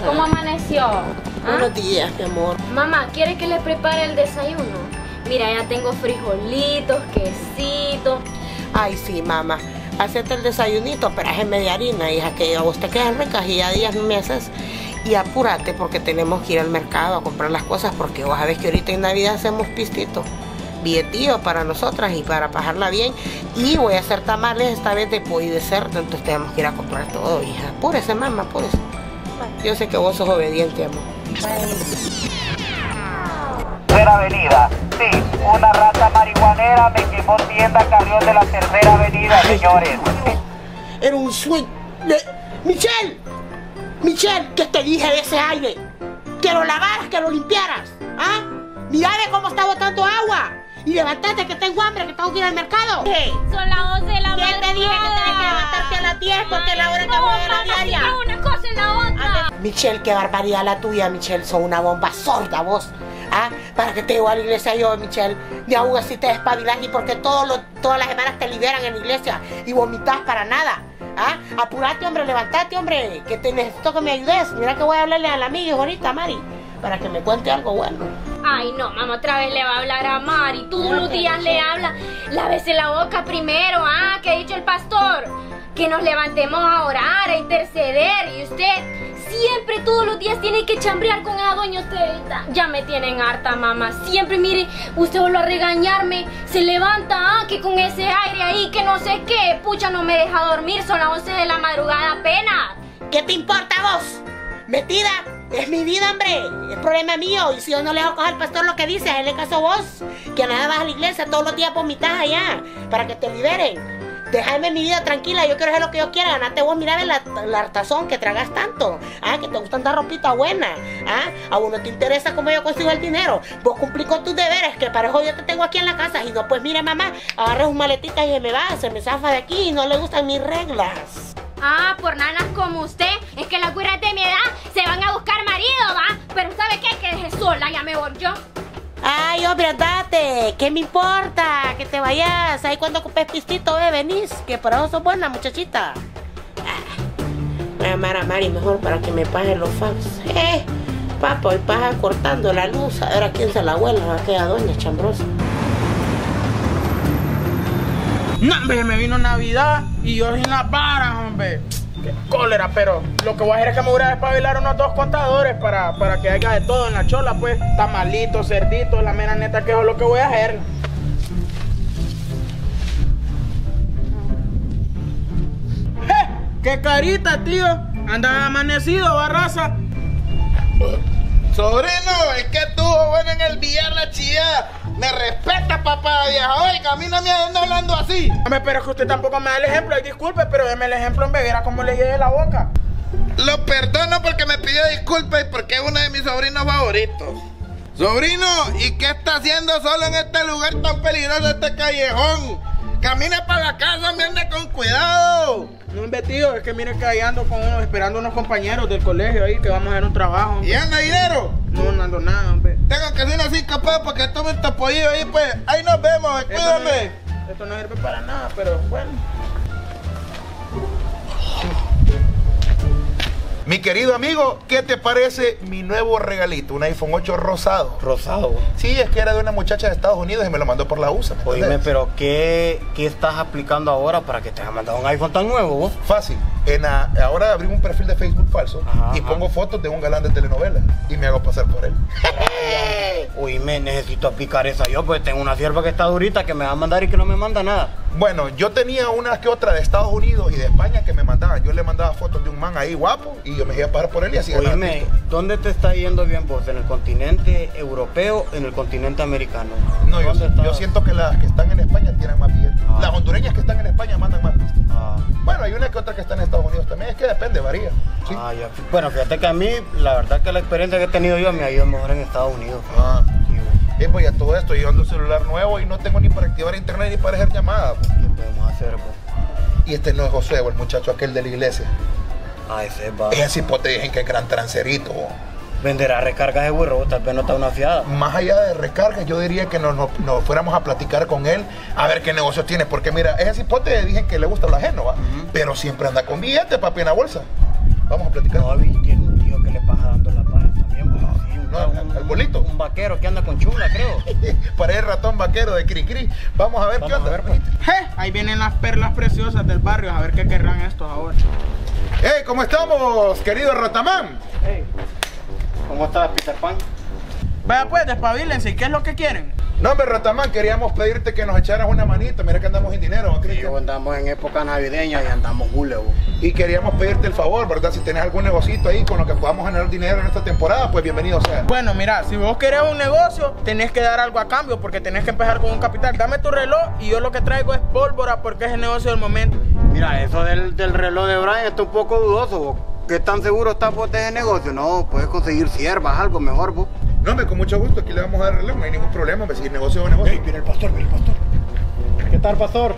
¿Cómo amaneció? Buenos días, mi amor. Mamá, ¿quiere que le prepare el desayuno? Mira, ya tengo frijolitos, quesito. Ay, sí, mamá. Hacete el desayunito, pero es media harina, hija, que a vos te quedan ricas y ya días no me haces. Y apúrate porque tenemos que ir al mercado a comprar las cosas, porque vos sabés que ahorita en Navidad hacemos pistito. Billetillo para nosotras y para pasarla bien. Y voy a hacer tamales esta vez de pollo y de cerdo, entonces tenemos que ir a comprar todo, hija. Apúrese, mamá, apúrese. Yo sé que vos sos obediente, amor. Tercera Avenida. Sí, una rata marihuanera me quemó tienda Carrión de la Tercera Avenida, señores. Era un sueño. Michelle, Michelle, ¿qué te dije de ese aire? Que lo lavaras, que lo limpiaras. ¿Ah? Mira de cómo está botando agua. Y levantate que tengo hambre, que tengo que ir al mercado. ¿Qué? Son las 11 de la ¿Quién mañana. te dije que tenés que levantarte a las 10 porque es la hora que voy a la diaria? No, una cosa en la otra. Michelle, qué barbaridad la tuya, Michelle. Sos una bomba sorda vos. ¿Ah? Para que te llevo a la iglesia yo, Michelle. Ni aún así te despabilas ni porque todas las semanas te liberan en la iglesia y vomitas para nada. ¿Ah? Apurate, hombre, levantate, hombre. Que te necesito que me ayudes. Mira que voy a hablarle a la amiga ahorita, Mari, para que me cuente algo bueno. Ay, no, mamá, otra vez le va a hablar a Mari. Todos los días le habla. Lávese la boca primero, ¿qué ha dicho el pastor? Que nos levantemos a orar, a interceder. Y usted siempre, todos los días, tiene que chambrear con esa doña Estevita. Ya me tienen harta, mamá. Siempre, mire, usted vuelve a regañarme. Se levanta, que con ese aire ahí, que no sé qué. Pucha, no me deja dormir. Son las 11 de la madrugada apenas. ¿Qué te importa vos? ¿Metida? Es mi vida, hombre. Es problema mío. Y si yo no le hago caso al pastor lo que dice, hazle caso a vos. Que nada vas a la iglesia, todos los días vomitas allá. Para que te liberen. Déjame mi vida tranquila, yo quiero hacer lo que yo quiera. Ganate vos, mira la hartazón que tragas tanto. Que te gusta andar ropita buena. A vos no te interesa cómo yo consigo el dinero. Vos cumplís con tus deberes, que para eso yo te tengo aquí en la casa. Y no, pues mire, mamá, agarra sus maletitas y se me zafa de aquí y no le gustan mis reglas. Por nanas como usted, es que las güiras de mi edad se van a buscar marido, ¿va? Pero ¿sabe qué? Que deje sola, ya me voy yo. Ay, hombre, andate. ¿Qué me importa? Que te vayas. Ahí cuando ocupes pistito, venís. Que por eso sos buena, muchachita. Voy a llamar a Mari mejor para que me pague los fax. Papá, hoy pasa cortando la luz. A ver a quién se la vuela, aquella doña chambrosa. No, hombre, me vino Navidad y yo sin las varas, hombre. Qué cólera, pero lo que voy a hacer es que me voy a despabilar unos 2 contadores para que haya de todo en la chola, pues. Tamalitos, cerditos, la mera neta que eso es lo que voy a hacer. ¡Qué carita, tío! Anda amanecido, barraza. Sobrino, es que estuvo bueno en el billar la chía. Me respeta, papá vieja. Oiga, a mí no me anda hablando así. Hombre, pero es que usted tampoco me da el ejemplo. Ay, disculpe, pero déme el ejemplo, hombre. Viera cómo le lleve la boca. Lo perdono porque me pidió disculpas y porque es uno de mis sobrinos favoritos. Sobrino, ¿y qué está haciendo solo en este lugar tan peligroso, este callejón? Camine para la casa, me ande con cuidado. No, hombre, tío, es que mire que ahí ando con esperando unos compañeros del colegio ahí que vamos a hacer un trabajo. ¿Y anda dinero? No ando nada, hombre. Tengo que ser así capaz para que tome este pollillo ahí, pues. Ahí nos vemos, cuídame. Esto no sirve para nada, pero bueno. Mi querido amigo, ¿qué te parece mi nuevo regalito? Un iPhone 8 rosado. ¿Rosado? Sí, es que era de una muchacha de Estados Unidos y me lo mandó por la USA. Oíme, pero ¿qué estás aplicando ahora para que te haya mandado un iPhone tan nuevo vos? Fácil. Ahora abrí un perfil de Facebook falso y pongo fotos de un galán de telenovela y me hago pasar por él. Oíme, necesito aplicar esa yo, pues tengo una sierva que está durita que me va a mandar y que no me manda nada. Bueno, yo tenía una que otra de Estados Unidos y de España que me mandaban. Yo le mandaba fotos de un man ahí guapo y yo me iba a pasar por él y así. Oíme, ¿dónde te está yendo bien vos? ¿En el continente europeo o en el continente americano? No, yo siento que las que están en España tienen más billetes. Las hondureñas que están en España mandan más pistas. Bueno, hay una que otra que está en Estados Unidos también. Es que depende, varía. ¿Sí? Ya. Bueno, fíjate que a mí, la verdad que la experiencia que he tenido yo me ha ido mejor en Estados Unidos. Pues ya todo esto, yo ando un celular nuevo y no tengo ni para activar internet ni para hacer llamadas. ¿Qué podemos hacer, pues? Y este no es José, el muchacho aquel de la iglesia. Ese va. Ese cipote dicen que es gran trancerito. Venderá recargas de burro, tal vez no está una fiada. Más allá de recargas, yo diría que nos fuéramos a platicar con él a ver qué negocios tiene. Porque mira, ese cipote dicen que le gusta lo ajeno, ¿va? Pero siempre anda con billetes, papi, en la bolsa. Vamos a platicar. No, tiene un tío que le pasa chunga, creo. Parece el ratón vaquero de Cricri. Vamos a ver qué onda. A ver, pues. Ahí vienen las perlas preciosas del barrio, a ver qué querrán estos ahora. ¡Hey! ¿Cómo estamos, querido Ratamán? Hey, ¿cómo estás, Peter Pan? Vaya pues, despabilense, ¿qué es lo que quieren? No, hombre, Ratamán, queríamos pedirte que nos echaras una manita. Mira que andamos sin dinero, ¿no, Cristian? Andamos en época navideña y andamos julio. Y queríamos pedirte el favor, ¿verdad? Si tenés algún negocito ahí con lo que podamos generar dinero en esta temporada, pues bienvenido sea. Bueno, mira, si vos querés un negocio, tenés que dar algo a cambio porque tenés que empezar con un capital. Dame tu reloj y yo lo que traigo es pólvora porque es el negocio del momento. Mira, eso del reloj de Brian está un poco dudoso. ¿Qué tan seguro estás vos de ese negocio? No, puedes conseguir siervas, algo mejor vos. No, hombre, con mucho gusto, aquí le vamos a dar reloj, no hay ningún problema, hombre, si el negocio es un negocio. Hey, viene el pastor, viene el pastor. ¿Qué tal, pastor?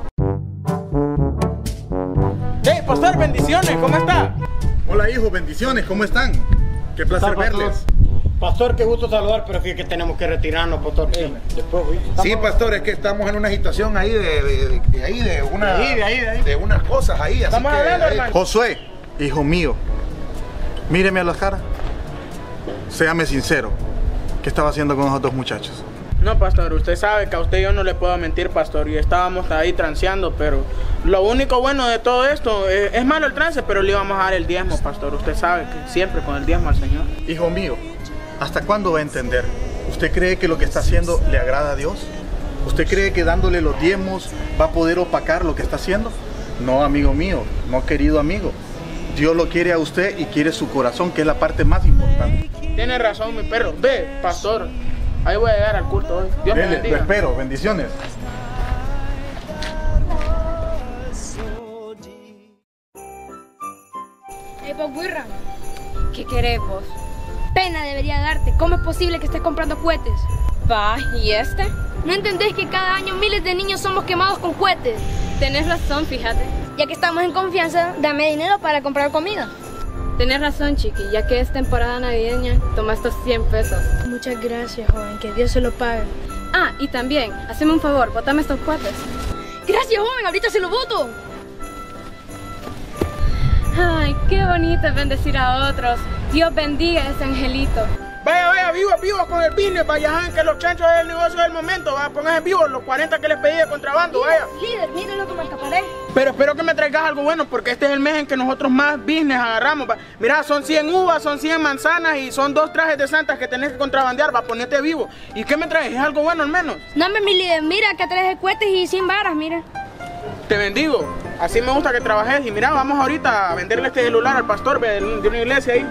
Hey, pastor, bendiciones, ¿cómo está? Hola, hijos, bendiciones, ¿cómo están? Qué placer verles. Pastor, qué gusto saludar, pero fíjate que tenemos que retirarnos, pastor. Después, Sí, pastor, es que estamos en una agitación ahí de unas cosas ahí, así Estamos que... hablando, hermano. Josué, hijo mío, míreme a las caras. Séame sincero, ¿qué estaba haciendo con esos dos muchachos? No, pastor, usted sabe que a usted yo no le puedo mentir, pastor, y estábamos ahí transeando, pero lo único bueno de todo esto es malo el trance, pero le íbamos a dar el diezmo, pastor. Usted sabe que siempre con el diezmo al Señor. Hijo mío, ¿hasta cuándo va a entender? ¿Usted cree que lo que está haciendo le agrada a Dios? ¿Usted cree que dándole los diezmos va a poder opacar lo que está haciendo? No, amigo mío, no, querido amigo. Dios lo quiere a usted y quiere su corazón, que es la parte más importante. Tiene razón, mi perro. Ve, pastor, ahí voy a llegar al culto hoy. Dios me Dele, lo bendiga. espero, bendiciones. Vos, Wirra, ¿qué querés vos? Pena debería darte. ¿Cómo es posible que estés comprando cohetes? Va, ¿y este? ¿No entendés que cada año miles de niños somos quemados con cohetes? Tenés razón, fíjate. Ya que estamos en confianza, dame dinero para comprar comida. Tenés razón, chiqui, ya que es temporada navideña, toma estos 100 pesos. Muchas gracias, joven, que Dios se lo pague. Ah, y también, haceme un favor, botame estos cohetes. Gracias, joven, ahorita se lo boto. Ay, qué bonito es bendecir a otros. Dios bendiga a ese angelito. Vaya, vivos con el business, vaya, que los chanchos es el negocio del momento, va, pónganse vivos los 40 que les pedí de contrabando, vaya. Líder, miren lo que me escaparé. Pero espero que me traigas algo bueno, porque este es el mes en que nosotros más business agarramos, va. Mira, son 100 uvas, son 100 manzanas y son 2 trajes de santas que tenés que contrabandear, va, ponete vivo. ¿Y qué me traes? ¿Es algo bueno al menos? No, mi líder, mira, que traes cohetes y 100 varas, mira. Te bendigo, así me gusta que trabajes y mira, vamos ahorita a venderle este celular al pastor de una iglesia ahí.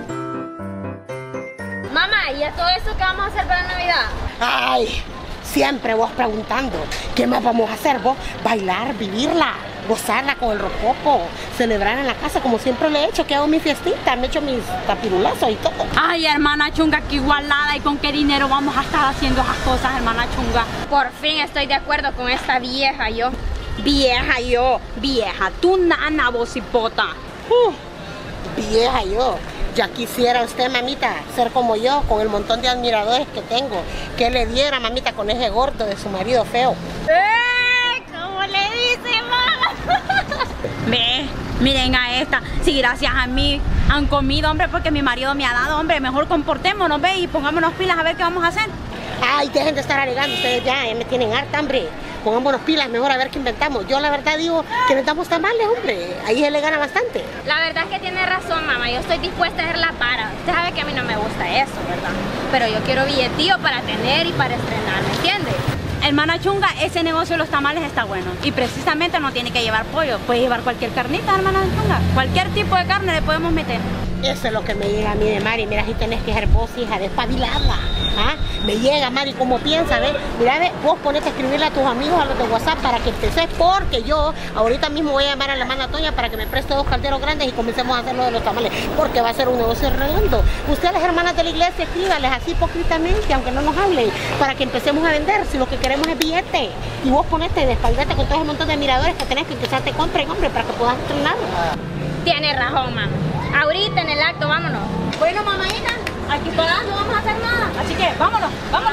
Mamá, ¿y a todo eso qué vamos a hacer para Navidad? Ay, siempre vos preguntando, ¿qué más vamos a hacer vos? Bailar, vivirla, gozarla con el rococo, celebrar en la casa como siempre le he hecho, que hago mi fiestita, me he hecho mis tapirulazos y todo. Ay, hermana chunga, qué igualada, y con qué dinero vamos a estar haciendo esas cosas, hermana chunga. Por fin estoy de acuerdo con esta vieja yo. Vieja, tú nana, vos hipota. Vieja yo, ya quisiera usted, mamita, ser como yo, con el montón de admiradores que tengo, que le diera, mamita, con ese gordo de su marido feo. ¿Cómo le dice, mamá? Ve, miren a esta, si gracias a mí han comido, hombre, porque mi marido me ha dado, hombre, mejor comportémonos, ve, y pongámonos pilas a ver qué vamos a hacer. Ay, dejen de estar alegando, ustedes ya me tienen harta, hombre. Pongámonos pilas, mejor a ver qué inventamos. Yo la verdad digo que inventamos tamales, hombre. Ahí se le gana bastante. La verdad es que tiene razón, mamá. Yo estoy dispuesta a hacer la para. Usted sabe que a mí no me gusta eso, ¿verdad? Pero yo quiero billetío para tener y para estrenar, ¿me entiende? Hermana chunga, ese negocio de los tamales está bueno. Y precisamente no tiene que llevar pollo. Puede llevar cualquier carnita, hermana chunga. Cualquier tipo de carne le podemos meter. Eso es lo que me llega a mí de Mari. Mira, si tenés que ser vos, hija, despabilada. ¿Ah? Me llega, Mari, como piensa, ¿ves? Mira, ve, vos ponete a escribirle a tus amigos, a los de WhatsApp, para que empecés, porque yo ahorita mismo voy a llamar a la hermana Toña para que me preste 2 calderos grandes y comencemos a hacer lo de los tamales, porque va a ser un negocio redondo. Ustedes, hermanas de la iglesia, escríbanles así hipócritamente, aunque no nos hablen, para que empecemos a vender, si lo que queremos es billete. Y vos ponete, despaldate con todo ese montón de miradores que tenés que quizás te compren, hombre, para que puedas entrenar. Tiene razón, mamá. Ahorita en el acto, vámonos. Bueno, mamadita, aquí pagando no vamos a hacer nada. Así que vámonos.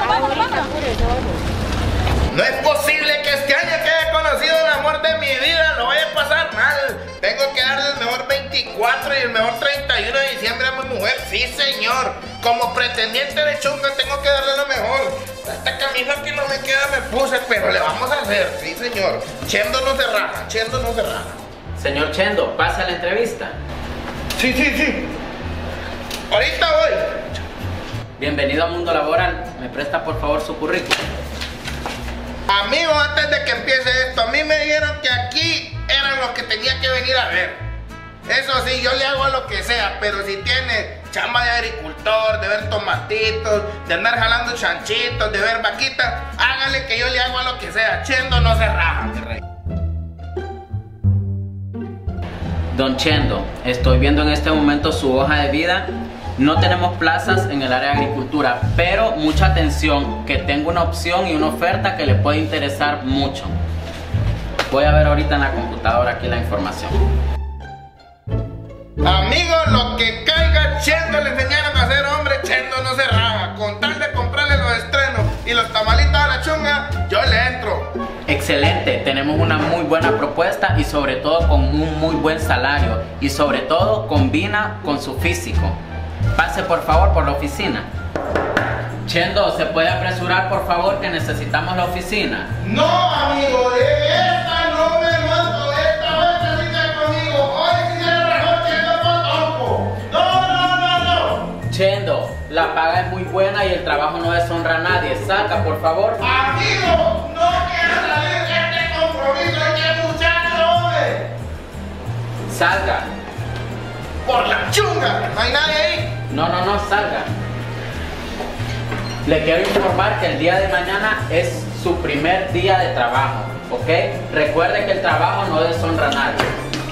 No es posible que este año que haya conocido el amor de mi vida lo vaya a pasar mal. Tengo que darle el mejor 20 24 y el mejor 31 de diciembre a mi mujer. Sí, señor. Como pretendiente de chunga tengo que darle lo mejor. Esta camisa que no me queda me puse, pero le vamos a hacer. Sí, señor. Chendo no se raja, Chendo no se raja. Señor Chendo, ¿pasa la entrevista? Sí, sí, sí. Ahorita voy. Bienvenido a Mundo Laboral. ¿Me presta por favor su currículum? Amigo, antes de que empiece esto, a mí me dijeron que aquí eran los que tenía que venir a ver. Eso sí, yo le hago a lo que sea, pero si tiene chamba de agricultor, de ver tomatitos, de andar jalando chanchitos, de ver vaquitas, hágale que yo le hago a lo que sea. Chendo no se raja, mi rey. Don Chendo, estoy viendo en este momento su hoja de vida. No tenemos plazas en el área de agricultura, pero mucha atención, que tengo una opción y una oferta que le puede interesar mucho. Voy a ver ahorita en la computadora aquí la información. Amigo, lo que caiga, Chendo le enseñaron a hacer, hombre. Chendo no se raja. Con tal de comprarle los estrenos y los tamalitos a la chunga, yo le entro. Excelente, tenemos una muy buena propuesta y sobre todo con un muy buen salario. Y sobre todo combina con su físico. Pase por favor por la oficina. Chendo, ¿se puede apresurar por favor que necesitamos la oficina? No, amigo, de esta no me monto. Esta va a salir conmigo. Hoy si se rajó, Chendo por topo. No. Chendo, la paga es muy buena y el trabajo no deshonra a nadie. Saca, por favor. Amigo, no quiero salir de este compromiso. Hay que lucharlo, hombre. Salga. Por la chunga. ¿No hay nadie ahí? No, salga. Le quiero informar que el día de mañana es su primer día de trabajo, ¿ok? Recuerde que el trabajo no deshonra a nadie.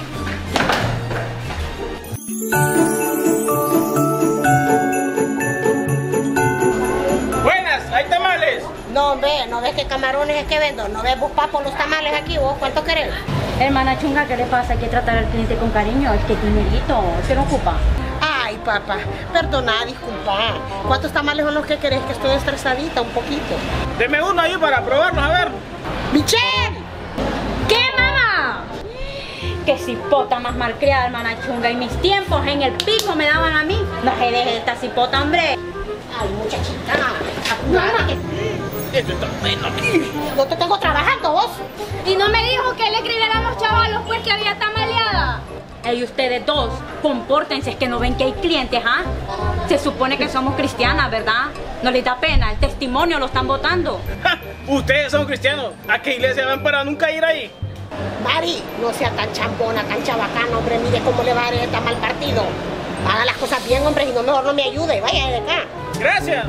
Buenas, ¿hay tamales? No, hombre, ¿no ves qué camarones es que vendo? ¿No ves vos, papo, los tamales aquí vos? ¿Cuánto querés? Hermana chunga, ¿qué le pasa? Hay que tratar al cliente con cariño. Es que dinerito, se lo ocupa. Ay, papá, perdona, disculpa. ¿Cuántos tamales son los que querés? Que estoy estresadita un poquito. Deme uno ahí para probarlos, a ver. ¡Michelle! ¿Qué, mamá? Que cipota más malcriada, hermana chunga. Y mis tiempos en el pico me daban a mí. No se deje de esta cipota, hombre. Ay, muchachita, apurada. Esto está bueno aquí. Yo te tengo trabajando, vos. Y no me dijo que le escribiera a los chavalos pues que había tamaleada. Y ustedes dos, compórtense, es que no ven que hay clientes, ¿ah? Se supone que somos cristianas, ¿verdad? No les da pena, el testimonio lo están votando. Ja, ustedes son cristianos. ¿A qué iglesia van para nunca ir ahí? Mari, no sea tan chambona, tan chabacana, hombre. Mire cómo le va a dar este mal partido. Haga las cosas bien, hombre, y no mejor no me ayude. Vaya de acá. Gracias.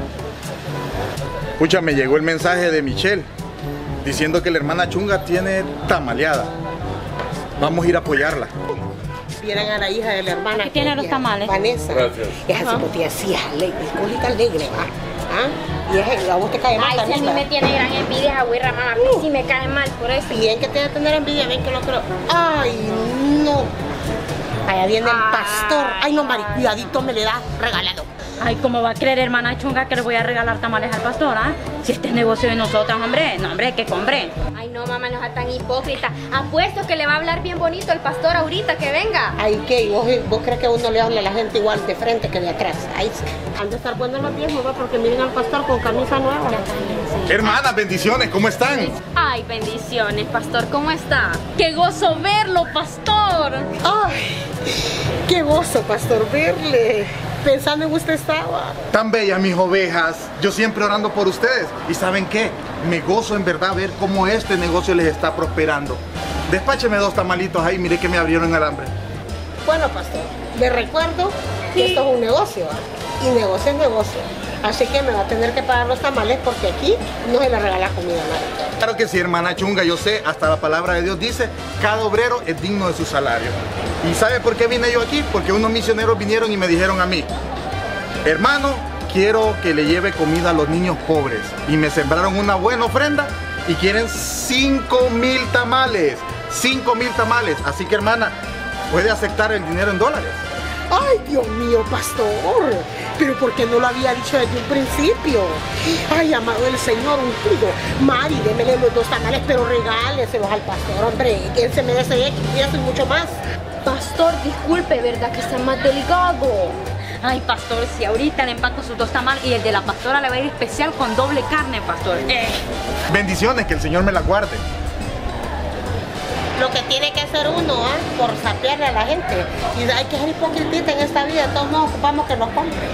Escucha, me llegó el mensaje de Michelle diciendo que la hermana chunga tiene tamaleada. Vamos a ir a apoyarla. Vieran a la hija de la hermana. ¿Qué tiene los tamales? Vanessa. Gracias. Esa cipotilla sí es alegre, es colita alegre, ¿va? ¿Ah? Y es a vos te cae mal Ay, si a mí también, me ¿va? tiene gran envidia esa güira, mamá. Si me cae mal por eso. Bien que te va a tener envidia, ven que lo creo. Ay, no. Allá viene el pastor. Ay, no, Mari, cuidadito me le da regalado. Ay, ¿cómo va a creer, hermana chunga, que le voy a regalar tamales al pastor, ah? Si este es negocio de nosotras, hombre. No, hombre, que compre. Ay, no, mamá, no sea tan hipócrita. Apuesto que le va a hablar bien bonito el pastor ahorita que venga. Ay, ¿qué? ¿Vos crees que uno le habla a la gente igual de frente que de atrás? Ay, sí. Han de estar buenos los diezmos, ¿va? Porque miren al pastor con camisa nueva. Hermanas, bendiciones, ¿cómo están? Ay, bendiciones, pastor, ¿cómo está? ¡Qué gozo verlo, pastor! Ay, qué gozo, pastor, verle. Pensando en usted estaba. Tan bellas mis ovejas, yo siempre orando por ustedes. ¿Y saben qué? Me gozo en verdad ver cómo este negocio les está prosperando. Despácheme 2 tamalitos ahí, mire que me abrieron el hambre. Bueno, pastor, le recuerdo que esto es un negocio, ¿eh? Y negocio es negocio. Así que me va a tener que pagar los tamales porque aquí no se le regala comida a nadie. Claro que sí, hermana chunga, yo sé, hasta la palabra de Dios dice, cada obrero es digno de su salario. ¿Y sabe por qué vine yo aquí? Porque unos misioneros vinieron y me dijeron a mí, hermano, quiero que le lleve comida a los niños pobres. Y me sembraron una buena ofrenda y quieren 5,000 tamales. 5,000 tamales. Así que, hermana, puede aceptar el dinero en dólares. Ay, Dios mío, pastor. Pero ¿por qué no lo había dicho desde un principio? Ay, amado del Señor, ungido. Mari, démele los 2 tamales, pero regáleselos al pastor, hombre. Que él se merece eso y mucho más. Pastor, disculpe, ¿verdad que está más delgado? Ay, pastor, si ahorita le empaco sus 2 tamales y el de la pastora le va a ir especial con doble carne, pastor. Bendiciones, que el Señor me las guarde. Lo que tiene que hacer uno, por sapearle a la gente. Y hay que ser hipocritita en esta vida, de todos modos ocupamos que nos compre.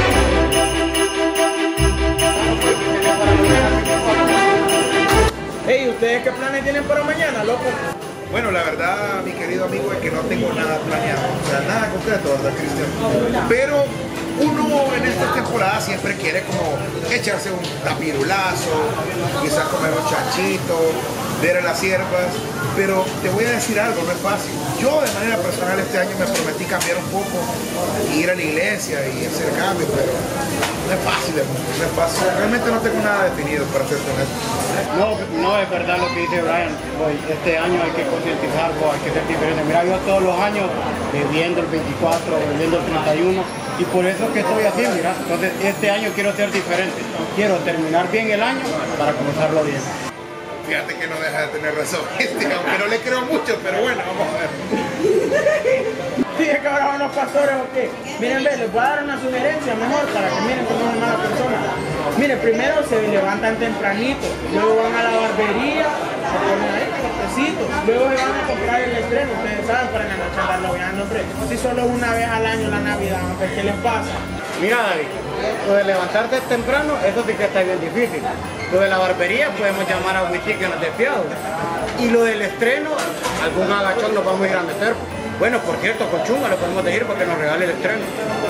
Hey, ¿ustedes qué planes tienen para mañana, loco? Bueno, la verdad, mi querido amigo, es que no tengo nada planeado, o sea, nada concreto, ¿verdad, Cristian? Pero uno en esta temporada siempre quiere como echarse un tapirulazo, quizás comer un chanchito, ver a las siervas, pero te voy a decir algo, no es fácil. Yo de manera personal este año me prometí cambiar un poco, ir a la iglesia y hacer cambios, pero no es fácil, hermano, no es fácil. Realmente no tengo nada definido, para ser honesto. No es verdad lo que dice Brian. Este año hay que concientizar, hay que ser diferente. Mira, yo todos los años viviendo el 24, viviendo el 31, y por eso es que estoy así, mira. Entonces este año quiero ser diferente. Quiero terminar bien el año para comenzarlo bien. Fíjate que no deja de tener razón, aunque no le creo mucho, pero bueno, vamos a ver. Dije que ahora van los pastores o qué. Miren, ve, les voy a dar una sugerencia mejor para que miren cómo es una mala persona. Miren, primero se levantan tempranito, luego van a la barbería, se ponen ahí cortecitos, luego se van a comprar el estreno, ustedes saben, para en la noche andar lobeando, hombre. Si solo es una vez al año la Navidad, hombre, ¿qué les pasa? Mira, David, lo de levantarte temprano, eso sí que está bien difícil. Lo de la barbería podemos llamar a Witty que nos despiado. Y lo del estreno, algún agachón nos vamos a ir a meter. Bueno, por cierto, con Chunga lo podemos decir para que nos regale el estreno.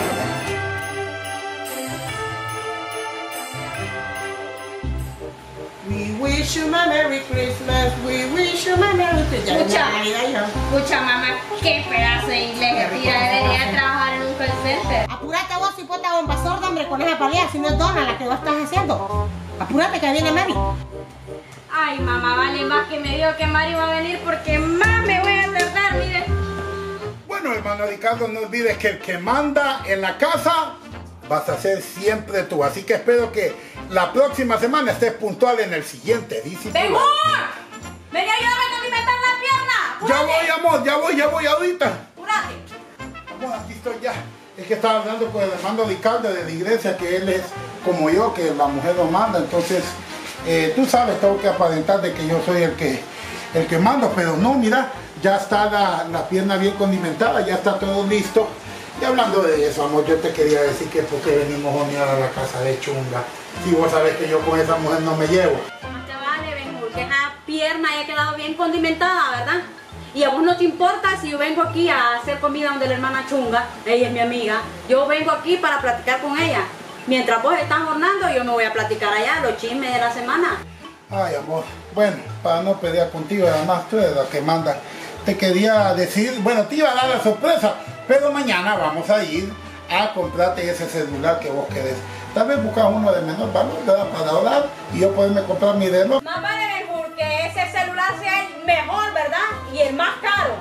We wish you a Merry Christmas, we wish you a Merry Christmas. Escucha, mamá, qué pedazo de inglés. Tira, debería trabajar en un call center. Apúrate vos, hipota bomba sorda, hombre, con esa palea, si no es dona la que vos estás haciendo. Apúrate que viene Mary. Ay, mamá, vale más que me dijo que Mari va a venir porque más me voy a tardar, mire. Bueno, hermano Ricardo, no olvides que el que manda en la casa vas a ser siempre tú. Así que espero que la próxima semana estés puntual en el siguiente discipulado. ¡Temor! ¡Ven y ayúdame a condimentar la pierna! Ya voy, amor, ya voy ahorita. ¡Apúrate! Vamos, aquí estoy ya. Es que estaba hablando con el hermano Ricardo de la iglesia, que él es como yo, que la mujer lo manda. Entonces, tú sabes, tengo que aparentar de que yo soy el que mando, pero no, mira, ya está la pierna bien condimentada, ya está todo listo. Y hablando de eso, amor, yo te quería decir que por qué venimos a unir a la casa de Chunga. Si vos sabés que yo con esa mujer no me llevo. No te vale, Benjur, que esa pierna haya quedado bien condimentada, ¿verdad? Y a vos no te importa si yo vengo aquí a hacer comida donde la hermana Chunga, ella es mi amiga. Yo vengo aquí para platicar con ella. Mientras vos estás hornando, yo me voy a platicar allá los chismes de la semana. Ay, amor, bueno, para no pelear contigo, además tú eres la que manda. Te quería decir, bueno, te iba a dar la sorpresa, pero mañana vamos a ir a comprarte ese celular que vos querés. Tal vez buscas uno de menor valor, ¿verdad? Para ahorrar y yo poderme comprar mi reloj. Más vale, Benjur, que ese celular sea el mejor, ¿verdad? Y el más caro.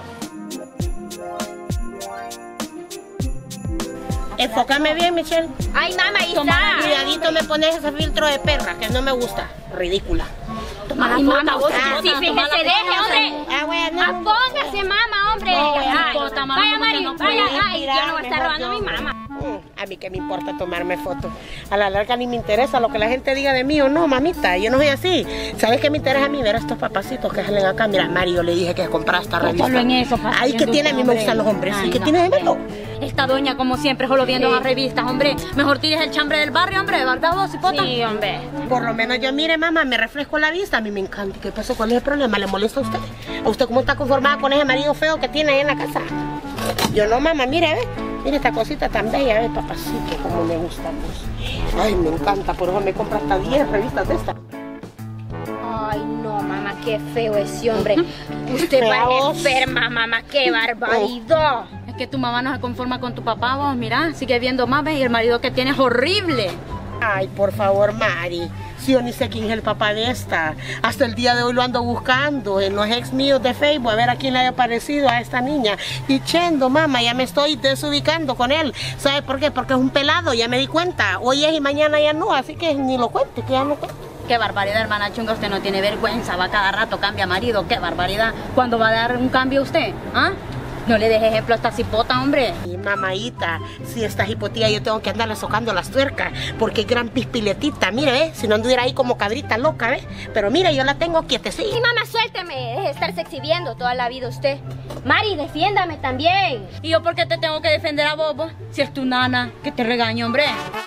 Enfócame bien, Michelle. Ay, mamá, ahí Toma, está. cuidadito me pones ese filtro de perra, que no me gusta. Ridícula. Toma Ay, la mamá, foto. vos Ah, sí, fíjese, deje, hombre. Ah, bueno. Ah, póngase, mamá, hombre. No, Ay, hipota, mamá, vaya, no, Mari, no vaya. puede Ay, yo no voy a estar robando a mi mamá. A mí que me importa tomarme fotos. A la larga ni me interesa lo que la gente diga de mí o no, mamita. Yo no soy así. ¿Sabes qué me interesa a mí? Ver a estos papacitos que salen acá. Mira, Mario, le dije que comprara esta revista. Solo en eso, papá. Ay, ¿qué tiene? A mí me gustan los hombres. Ay, ¿Qué no. tiene de malo? Esta doña, como siempre, solo viendo las revistas, hombre. Mejor tires el chambre del barrio, hombre, ¿verdad vos, hipota? Sí, hombre. Por lo menos yo, mire, mamá, me refresco la vista. A mí me encanta. ¿Qué pasó? ¿Cuál es el problema? ¿Le molesta a usted? ¿A usted cómo está conformada con ese marido feo que tiene ahí en la casa? Yo no, mamá, mire, ve. Mire esta cosita tan bella, ve, papacito, como me gusta, pues. Ay, me encanta, por eso me compro hasta 10 revistas de estas. Ay, no, mamá, qué feo ese hombre. Usted va Feos. enferma, mamá, qué barbaridad. Es que tu mamá no se conforma con tu papá, vos, mira, sigue viendo más, ¿ves? Y el marido que tiene es horrible. Ay, por favor, Mari. Si yo ni sé quién es el papá de esta. Hasta el día de hoy lo ando buscando en los ex míos de Facebook a ver a quién le haya parecido a esta niña. Y chendo, mamá, ya me estoy desubicando con él. ¿Sabe por qué? Porque es un pelado, ya me di cuenta. Hoy es y mañana ya no, así que ni lo cuente, que ya no cuente. Qué barbaridad, hermana Chunga, usted no tiene vergüenza, va cada rato, cambia marido, qué barbaridad. ¿Cuándo va a dar un cambio usted? ¿Ah? No le dejes ejemplo a esta cipota, hombre. Y mamadita, si esta hipotía yo tengo que andarle socando las tuercas, porque es gran pispiletita, mire, si no anduviera ahí como cabrita loca, ¿ves? Pero mire, yo la tengo quietecita. Sí, mamá, suélteme, deje de estarse exhibiendo toda la vida usted. Mari, defiéndame también. ¿Y yo por qué te tengo que defender a vos? Si es tu nana, que te regaño, hombre.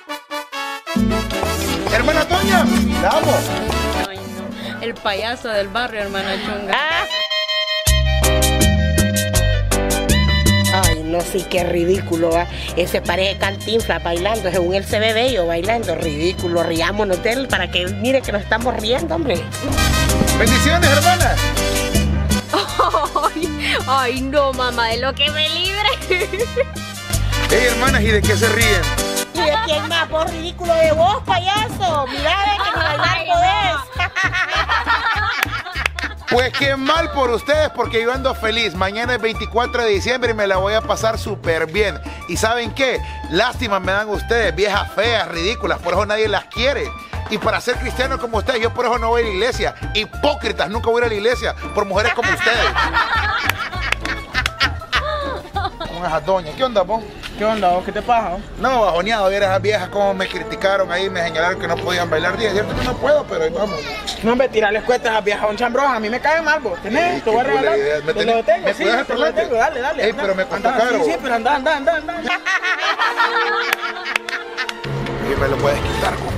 Hermana Toña, la amo. Ay, no. El payaso del barrio, hermana Chunga. Ay, no, sí, qué ridículo, ¿va? Ese parece Cantinflas bailando, según él se ve bello bailando, ridículo, riámonos de él para que él mire que nos estamos riendo, hombre. Bendiciones, hermana. Ay, no, mamá, de lo que me libre. Hey, hermanas, ¿y de qué se ríen? ¿Y de quién más? Vos, ridículo de vos, payaso. Mirá, que ni bailar podés. Pues qué mal por ustedes, porque yo ando feliz. Mañana es 24 de diciembre y me la voy a pasar súper bien. ¿Y saben qué? Lástima me dan ustedes, viejas feas, ridículas, por eso nadie las quiere. Y para ser cristiano como ustedes, yo por eso no voy a la iglesia. Hipócritas, nunca voy a ir a la iglesia por mujeres como ustedes. Con esa doña, ¿qué onda, vos? ¿Qué onda, vos? ¿Qué te pasa? No, bajoneado, ver a esas viejas como me criticaron ahí, me señalaron que no podían bailar. Es cierto que no puedo, pero ahí vamos. No, hombre, tirarles cuentas a esas viejas un chambrojas, a mí me caen mal, vos. ¿Tenés? Te voy a regalar. Te lo detengo, sí, te lo detengo, dale. Ey, pero me costó caro. Sí, pero anda. Y me lo puedes quitar, compa.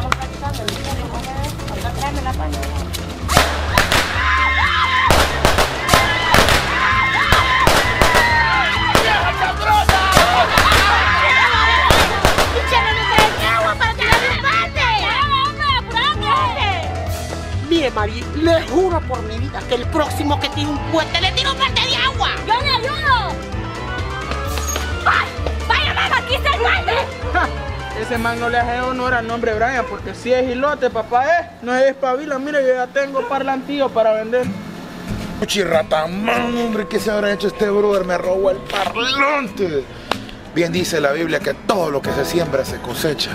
Mire, Mari, le juro por mi vida que el próximo que tire un puente le tiro un parte de agua. ¡Yo le ayudo! ¡Ay! ¡Vaya, mamá, aquí está el guante! Ese man no le hace honor al nombre Brian, porque si es gilote, papá, no es espabila. Mira, yo ya tengo parlantillo para vender. Chirratamán, hombre, ¿qué se habrá hecho este brother? Me robó el parlante. Bien dice la Biblia que todo lo que se siembra se cosecha.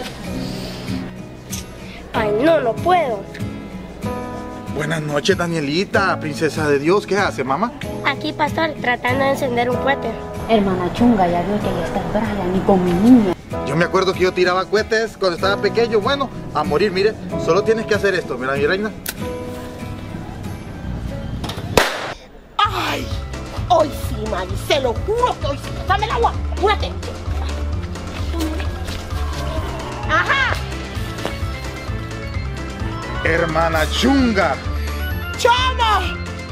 Ay, no puedo. Buenas noches, Danielita, princesa de Dios. ¿Qué hace, mamá? Aquí, pastor, tratando de encender un cohete. Hermana Chunga, ya veo que ahí está Brian y con mi niña. Yo me acuerdo que yo tiraba cohetes cuando estaba pequeño. Bueno, a morir, mire. Solo tienes que hacer esto. Mira, mi reina. ¡Ay! Hoy sí, Mari, se lo juro que hoy sí. Dame el agua, apúrate. ¡Ajá! Hermana Chunga. ¡Chama!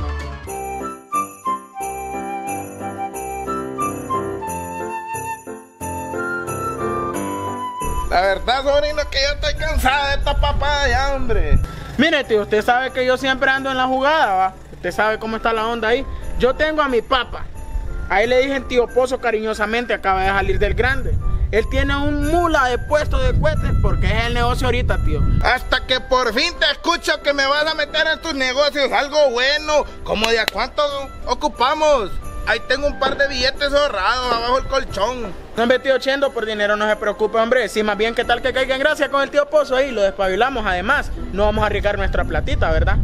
La verdad, sobrino, que yo estoy cansada de esta papada ya, hombre. Mire, tío, usted sabe que yo siempre ando en la jugada, ¿va? Usted sabe cómo está la onda ahí. Yo tengo a mi papá. Ahí le dije tío Pozo cariñosamente, acaba de salir del grande. Él tiene un mula de puesto de cohetes porque es el negocio ahorita, tío. Hasta que por fin te escucho que me vas a meter en tus negocios algo bueno. ¿Cómo de a cuánto ocupamos? Ahí tengo un par de billetes ahorrados abajo el colchón. No, hombre, tío Chendo, por dinero no se preocupe, hombre. Si más bien, ¿qué tal que caiga en gracia con el tío Pozo ahí? Lo despabilamos, además. No vamos a arriesgar nuestra platita, ¿verdad?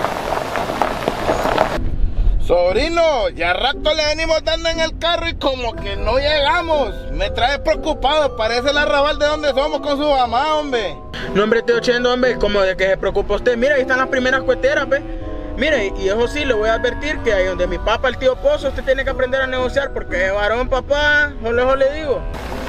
Sobrino, ya rato le venimos dando en el carro y como que no llegamos. Me trae preocupado, parece el arrabal de donde somos con su mamá, hombre. No, hombre, tío Chendo, hombre, como de que se preocupa usted. Mira, ahí están las primeras cueteras, ¿ve? Mire, y eso sí, le voy a advertir que ahí donde mi papá, el tío Pozo, usted tiene que aprender a negociar porque es varón, papá, no le digo.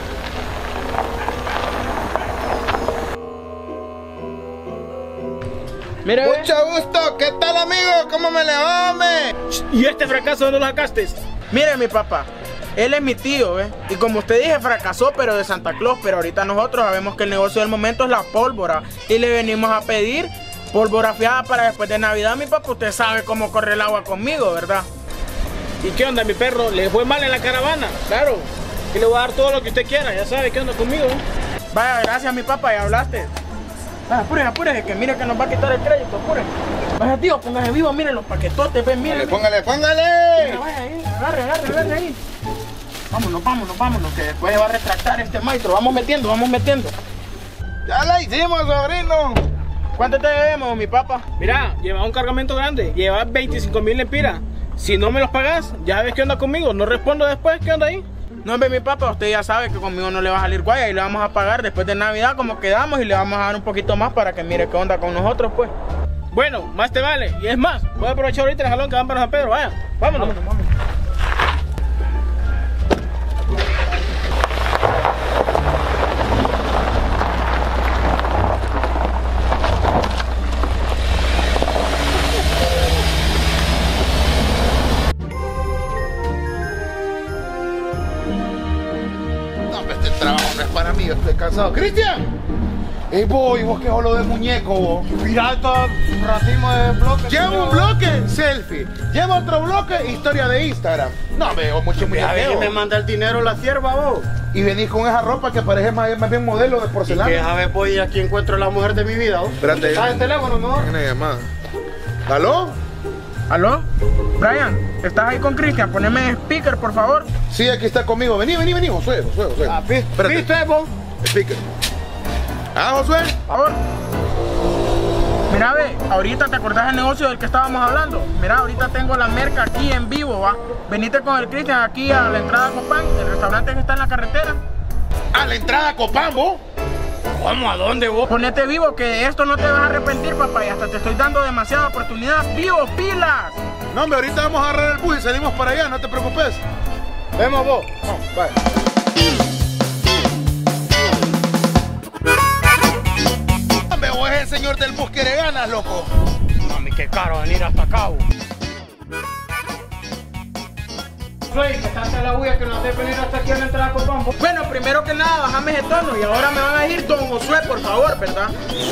Mire, mucho gusto, ¿qué tal, amigo? ¿Cómo me le va, hombre? ¿Y este fracaso dónde lo sacaste? Mire, mi papá, él es mi tío, ¿eh? Y como usted dije, fracasó, pero de Santa Claus. Pero ahorita nosotros sabemos que el negocio del momento es la pólvora. Y le venimos a pedir pólvora fiada para después de Navidad, mi papá. Usted sabe cómo corre el agua conmigo, ¿verdad? ¿Y qué onda, mi perro? ¿Le fue mal en la caravana? Claro. Y le voy a dar todo lo que usted quiera, ya sabe qué onda conmigo. Vaya, gracias, mi papá, ya hablaste. Vaya, apúrese, que mire que nos va a quitar el crédito, apúrese. Vaya, tío, póngase vivo, miren los paquetotes, ven, miren. Póngale. Vaya ahí, agarre ahí. Vámonos, que después va a retractar este maestro. Vamos metiendo. Ya la hicimos, sobrino. ¿Cuánto te debemos, mi papá? Mira, lleva un cargamento grande, lleva 25,000 lempiras. Si no me los pagas, ya sabes qué onda conmigo. No respondo después, ¿qué onda ahí? No, hombre, mi papá, usted ya sabe que conmigo no le va a salir guaya y le vamos a pagar después de Navidad como quedamos y le vamos a dar un poquito más para que mire qué onda con nosotros, pues. Bueno, más te vale. Y es más, voy a aprovechar ahorita el jalón que van para San Pedro. Vaya, vámonos. Para mí, yo estoy cansado. ¡Cristian! ¡Ey, voy! ¿Vos qué lo de muñeco, vos? Mira estos racimos de bloques. Lleva un bloque, selfie. Lleva otro bloque, historia de Instagram. No, veo mucho muñequeo. Me manda el dinero la sierva, vos. Y venís con esa ropa que parece más bien modelo de porcelana. Y que a ver, voy, aquí encuentro a la mujer de mi vida, vos. Espérate. ¿Estás en teléfono, no? Hay una llamada. ¿Aló? ¿Aló? Brian, ¿estás ahí con Cristian? Poneme speaker, por favor. Sí, aquí está conmigo. Vení, Josué. ¿Viste, vos? Speaker. Josué. Por favor. Mira, ve, ahorita te acordás del negocio del que estábamos hablando. Mira, ahorita tengo la merca aquí en vivo, va. Venite con el Cristian aquí a la entrada a Copán, el restaurante que está en la carretera. ¿A la entrada a Copán, vos? ¿Cómo? ¿A dónde, vos? Ponete vivo, que de esto no te vas a arrepentir, papá. Y hasta te estoy dando demasiada oportunidad. ¡Vivo, pilas! No, hombre, ahorita vamos a agarrar el bus y salimos para allá, no te preocupes. Vemos, vos. Vamos, vaya. Hombre, vos es el señor del bus que le ganas, loco. Mami, qué caro venir hasta acá, vos. Soy, que estás en la bulla que nos debe venir hasta aquí a la entrada a Copán. Bueno, primero que nada, bájame ese tono y ahora me van a decir Don Josué, por favor, ¿verdad?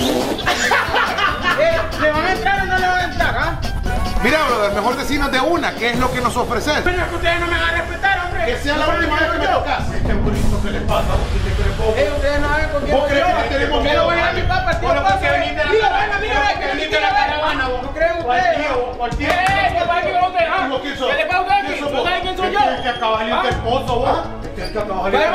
¿Le van a entrar o no le van a entrar, ah? Mira, brother, mejor decirnos de una, ¿qué es lo que nos ofreces? Pero es que ustedes no me van a respetar, hombre. Que sea la última vez que me tocas. Este burrito que le pasa, vos que te crees vos. Ustedes no saben con quién ¿Vos crees que no tenemos miedo? voy a dar mi papá, tío. Bueno, porque viniste de la caravana, vos. ¿No creen ustedes? ¿Cuál tío? Papá, ¿qué va a usted? ¿Qué le pasa a usted? ¿No saben quién soy yo? Tienes que acabar el interposo, vos. Tienes que acabar el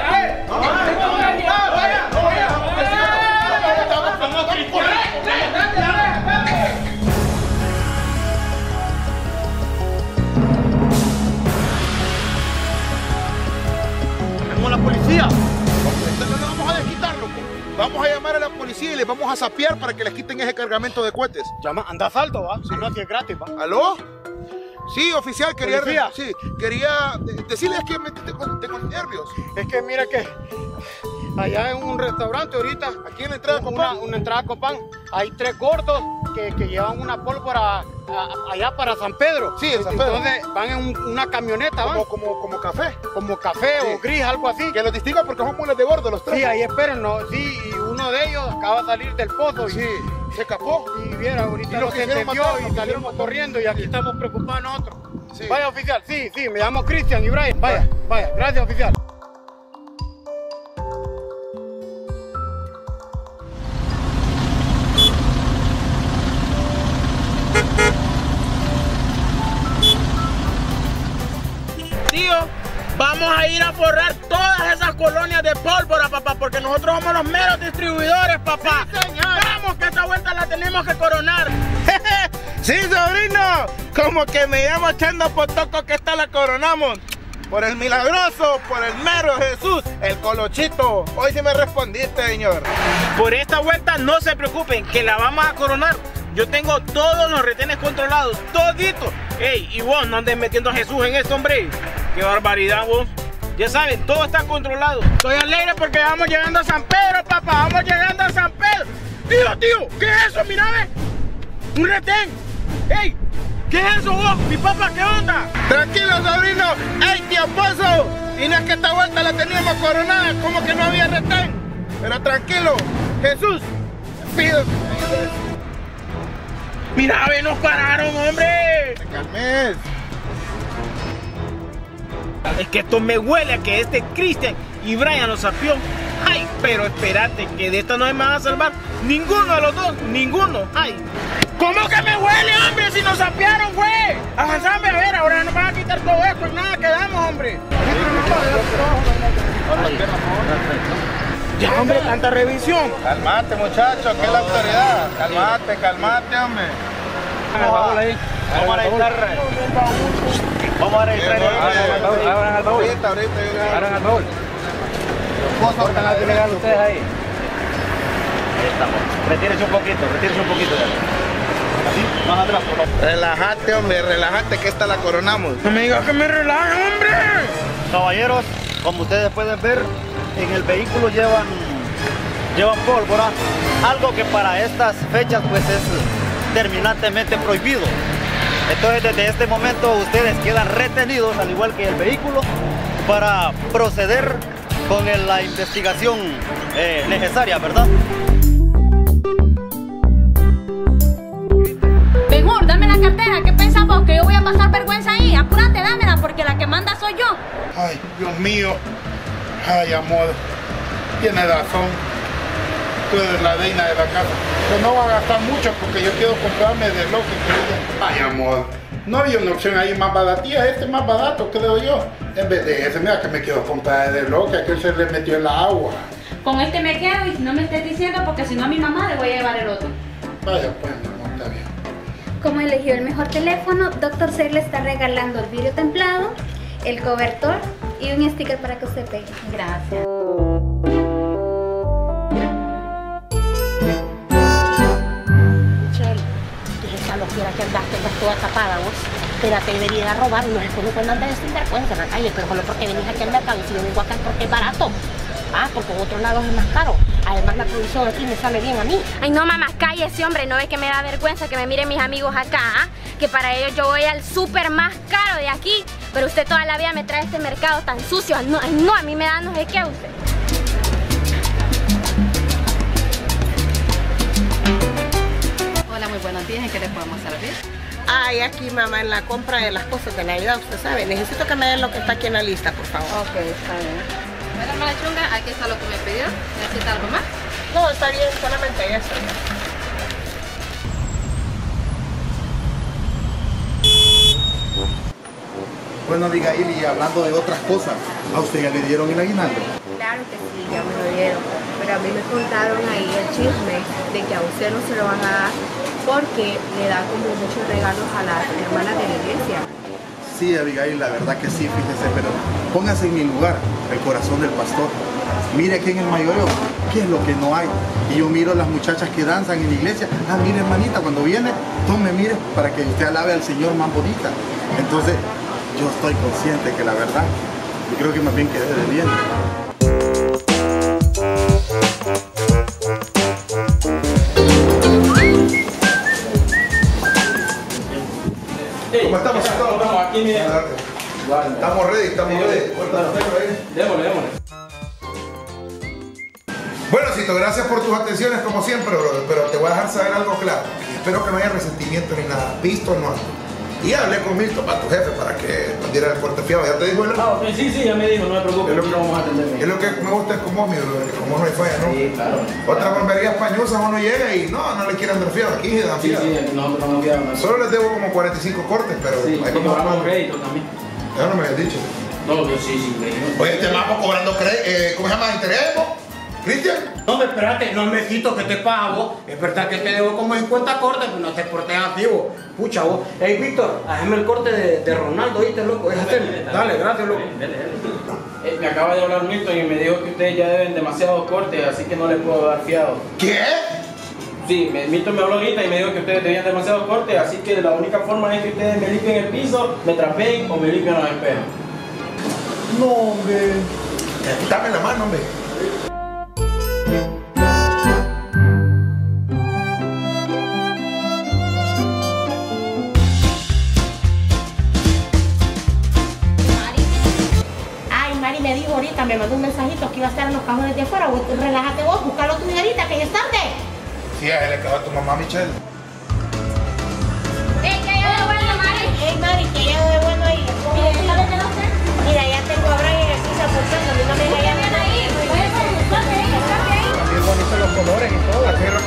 La policía. No nos vamos a desquitar, loco. Vamos a llamar a la policía y les vamos a sapear para que les quiten ese cargamento de cohetes. Llama, anda a salto, va. Si no, así es gratis, va. ¿Aló? Sí, oficial, quería decirles que tengo nervios. Es que mira que allá en un restaurante ahorita, aquí en la entrada a Copán, una entrada a Copán, hay 3 gordos que llevan una pólvora allá para San Pedro. Sí, en San Pedro. Entonces van en una camioneta, ¿van? Como café. Como café o gris, algo así. Que los distinga porque son mules de gordos los 3. Sí, ahí espérenlo. Sí, y uno de ellos acaba de salir del pozo. Sí, se escapó. Y viera, ahorita lo que entendió y salimos corriendo y aquí estamos preocupados nosotros. Sí. Vaya, oficial, sí, me llamo Cristian y Brian. Vaya, gracias, oficial. Tío, vamos a ir a forrar todas esas colonias de pólvora, papá, porque nosotros somos los meros distribuidores, papá. Sí, señor. Vamos, que esta vuelta la tenemos que coronar. Sí, sobrino, como que me llamo echando potoco que esta la coronamos. Por el milagroso, por el mero Jesús, el colochito. Hoy sí me respondiste, señor. Por esta vuelta no se preocupen, que la vamos a coronar. Yo tengo todos los retenes controlados, todito. Ey, y vos no andes metiendo a Jesús en esto, hombre. Qué barbaridad, vos. Ya saben, todo está controlado. Estoy alegre porque vamos llegando a San Pedro, papá. Vamos llegando a San Pedro. Tío, ¿qué es eso? Mira, ve. Un retén. Ey, ¿qué es eso, vos? Mi papá, ¿qué onda? Tranquilo, sobrino. ¡Ey, tío Pozo! Y no es que esta vuelta la teníamos coronada, como que no había retén. Pero tranquilo, Jesús, pido. Mira, ve, nos pararon, hombre. Te calmes. Es que esto me huele a que este Cristian y Brian los sapió. Ay, pero espérate, que de esto no me van a salvar ninguno de los dos, ninguno. Ay. ¿Cómo que me huele, hombre? Si nos sapearon, güey. Avanzame, a ver, ahora nos van a quitar todo esto y nada, quedamos, hombre. Ya, hombre, tanta revisión. Calmate, muchacho, que es la autoridad. Calmate, hombre. Vámonos ahí. Vamos a registrar. Vamos a registrar. Abran al baúl. Abran al baúl. ¿Cómo están algo ilegal ustedes ahí? Ahí estamos. Retírese un poquito de ahí. Así, más atrás, por favor. Relájate, hombre, relájate que esta la coronamos. No me digas que me relaje, hombre. Caballeros, como ustedes pueden ver, en el vehículo llevan pólvora, algo que para estas fechas pues es terminantemente prohibido. Entonces desde este momento ustedes quedan retenidos, al igual que el vehículo, para proceder con la investigación necesaria, ¿verdad? Mejor, dame la cartera. ¿Qué pensás vos? ¿Que yo voy a pasar vergüenza ahí? Apúrate, dámela, porque la que manda soy yo. Ay, Dios mío. Ay, amor. Tienes razón. Tú eres la reina de la casa. Pero no va a gastar mucho porque yo quiero comprarme de lo que quería. Ay, amor. No había una opción ahí más baratía. Este es más barato, creo yo. En vez de ese, mira que me quiero comprar de lo que aquel se le metió en la agua. Con este me quedo y no me estés diciendo porque si no a mi mamá le voy a llevar el otro. Vaya, pues, mi amor, está bien. Como eligió el mejor teléfono, Dr. Ser le está regalando el vidrio templado, el cobertor y un sticker para que usted pegue. Gracias. Michelle, esa loquera que andaste, estás toda tapada vos. Espérate, debería ir a robar, no es como cuando andas de sinvergüenza en la calle, pero solo porque venís aquí al mercado y si yo vengo acá es porque es barato. Ah, porque en otros lados es más caro. Además la producción aquí me sale bien a mí. Ay, no, mamá, cállese, hombre. ¿No ve que me da vergüenza que me miren mis amigos acá? ¿Ah? Que para ellos yo voy al súper más caro de aquí. Pero usted toda la vida me trae este mercado tan sucio. Ay, no, a mí me da no sé qué usted. Hola, muy buenos días. ¿En qué le podemos servir? Ay, aquí mamá, en la compra de las cosas de Navidad, usted sabe. Necesito que me den lo que está aquí en la lista, por favor. Ok, está bien. Bueno, hermana Chunga, aquí está lo que me pidió. ¿Necesita algo más? No, está bien, solamente eso. Bueno, Abigail, y hablando de otras cosas, ¿a usted ya le dieron el aguinaldo? Claro que sí, ya me lo dieron. Pero a mí me contaron ahí el chisme de que a usted no se lo van a dar porque le dan como muchos regalos a las hermanas de la iglesia. Sí, Abigail, la verdad que sí, fíjese, pero póngase en mi lugar, el corazón del pastor. Mire aquí en el mayoreo, ¿qué es lo que no hay? Y yo miro a las muchachas que danzan en la iglesia. Ah, mire, hermanita, cuando viene, tome, mire, para que usted alabe al Señor más bonita. Entonces, yo estoy consciente que la verdad, yo creo que más bien quedé de bien. ¿Cómo estamos? Estamos aquí, mire. Estamos ready, Démosle. Bueno, Cito, gracias por tus atenciones como siempre, brother, pero te voy a dejar saber algo claro. Espero que no haya resentimiento ni nada. Visto no. Y hablé con Milton, para tu jefe, para que nos diera el portafiado. ¿Ya te dijo él? Ah, okay, sí, ya me dijo, no me preocupes, lo vamos a atender. Es lo que me gusta es como mi brother, que como no hay falla, ¿no? Sí, claro. Otra barbería española uno llega y no le quieren dar fiado. Aquí se dan fiado. Sí, nosotros no fiado. Solo les debo como 45 cortes, pero sí, hay como cobramos crédito también. Ya no me habías dicho. No, yo sí, crédito. Oye, este mapo cobrando crédito, ¿cómo se llama? ¿Interés, po? ¿Cristian? No, espérate, no me quito que te pago. Es verdad que te debo como 50 cortes, pues no te portes activo. Pucha vos. Hey, Víctor, hazme el corte de Ronaldo, ¿oíste, loco? Dale, gracias, loco. Me acaba de hablar Milton y me dijo que ustedes ya deben demasiados cortes, así que no les puedo dar fiado. ¿Qué? Sí, Milton me habló ahorita y me dijo que ustedes debían demasiados cortes, así que la única forma es que ustedes me limpien el piso, me trapeen o me limpien los espejos. No, hombre. Dame la mano, hombre. Me dijo ahorita, me mandó un mensajito que iba a estar en los cajones de afuera. Relájate vos, búscalo tu niñerita, que ya es tarde. Sí, a él le acaba a tu mamá, Michelle. ¡Ey, que yo de bueno, Mari! ¡Ey, Mari, que yo de bueno ahí! Mira, ya tengo a Brian aquí se aportando, a mí no me vaya bien ahí. También bonitos los colores y todo.